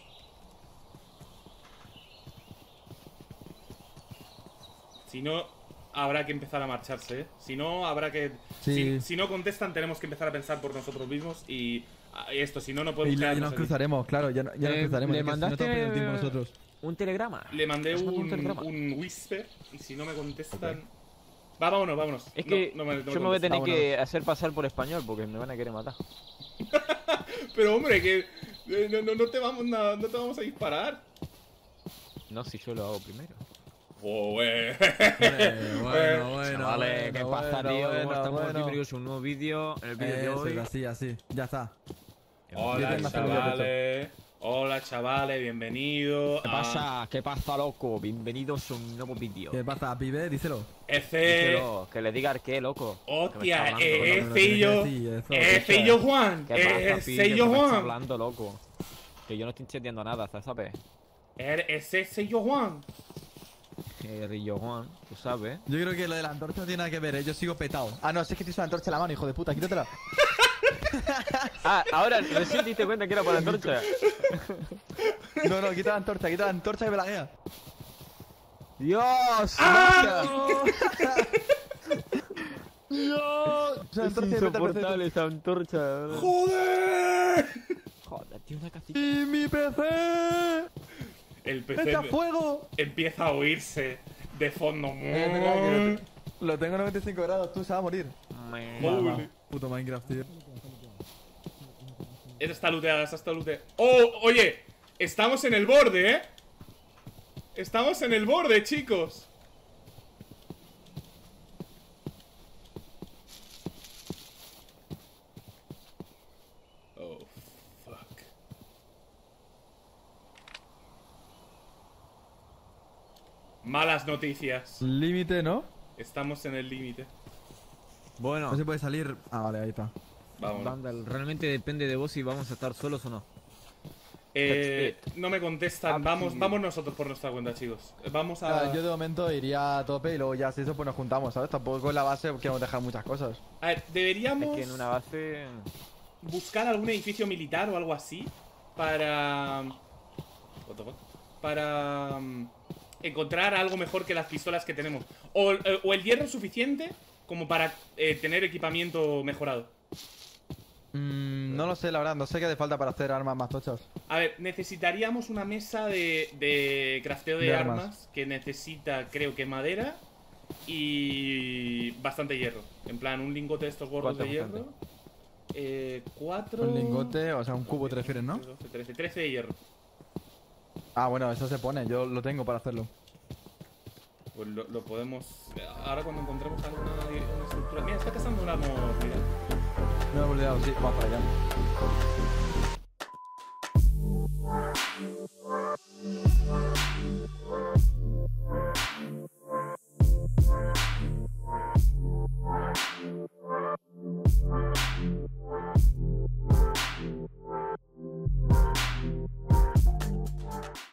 Si no, habrá que empezar a marcharse, ¿eh? Si no, habrá que... Sí. Si no contestan, tenemos que empezar a pensar por nosotros mismos y esto, si no, no podemos Y quedarnos nos aquí. cruzaremos, claro, ya nos cruzaremos. ¿le es que si no mandaste estamos perdiendo tiempo nosotros. un telegrama? Le mandé ¿Has mandado un un telegrama? whisper y si no me contestan... Vámonos. Es que No me yo me voy a tener Vámonos. que hacer pasar por español porque me van a querer matar. Pero hombre, que no te vamos a disparar. No, si yo lo hago primero. Oh, güey. Chavales, ¿qué pasa, tío? ¿Cómo estamos? bueno. Bienvenidos a un nuevo vídeo. En el vídeo de Eso hoy. es así, ya está. Hola, Yo tengo chavales. Hola, chavales, bienvenido. ¿Qué pasa, loco? Bienvenidos a un nuevo vídeo. ¿Qué pasa, pibe? Díselo. Díselo, que le diga qué, loco. Hostia, ¿Qué Fillo Juan. pasa, pi? ¿Qué Sello me estás Juan. hablando, loco? Que yo no estoy entendiendo nada, ¿sabes? Ese es Sello Juan. Rillo Juan, tú sabes. Yo creo que lo de la antorcha no tiene nada que ver, ¿eh? Yo sigo petado. Ah, no, si es que tienes una antorcha en la mano, hijo de puta, quítatela. Ah, ahora recién te diste cuenta que era por la antorcha. No, no, quita la antorcha y me la guía. ¡Dios! ¡Ah! ¡Dios! Es insoportable esa antorcha, de verdad. ¡Joder! Joder, tío, una casita. ¡Y mi PC! El ¡Echa PC fuego! empieza a oírse de fondo. Lo tengo a 95 grados, tú se va a morir. Holy. Puto Minecraft, tío. Esa está looteada, esa está looteada. ¡Oh! Oye, estamos en el borde, ¿eh? Estamos en el borde, chicos. Oh, fuck. Malas noticias. Límite, ¿no? Estamos en el límite. Bueno, No se puede salir. Ah, vale, ahí está. Vamos. Vandal, realmente depende de vos si vamos a estar solos o no. No me contestan. Vamos nosotros por nuestra cuenta, chicos. Vamos a... Yo de momento iría a tope y luego ya si eso pues nos juntamos, ¿sabes? Tampoco en la base queremos dejar muchas cosas. A ver, deberíamos Es que en una base... buscar algún edificio militar o algo así para... What the fuck? Para encontrar algo mejor que las pistolas que tenemos. O el hierro suficiente como para tener equipamiento mejorado. No lo sé, la verdad, no sé qué hace falta para hacer armas más tochas. A ver, necesitaríamos una mesa de crafteo de De armas. armas. Que necesita, creo que madera y bastante hierro. En plan, un lingote de estos gordos de ¿Cuánto hierro. 4... Un lingote, o sea, un cubo te refieres, ¿no? 12, 13, 13 de hierro. Ah, bueno, eso se pone, yo lo tengo para hacerlo. Pues lo podemos... Ahora cuando encontremos alguna una estructura... Mira, está cazando un armor, mira. No me he olvidado, sí, vamos para allá.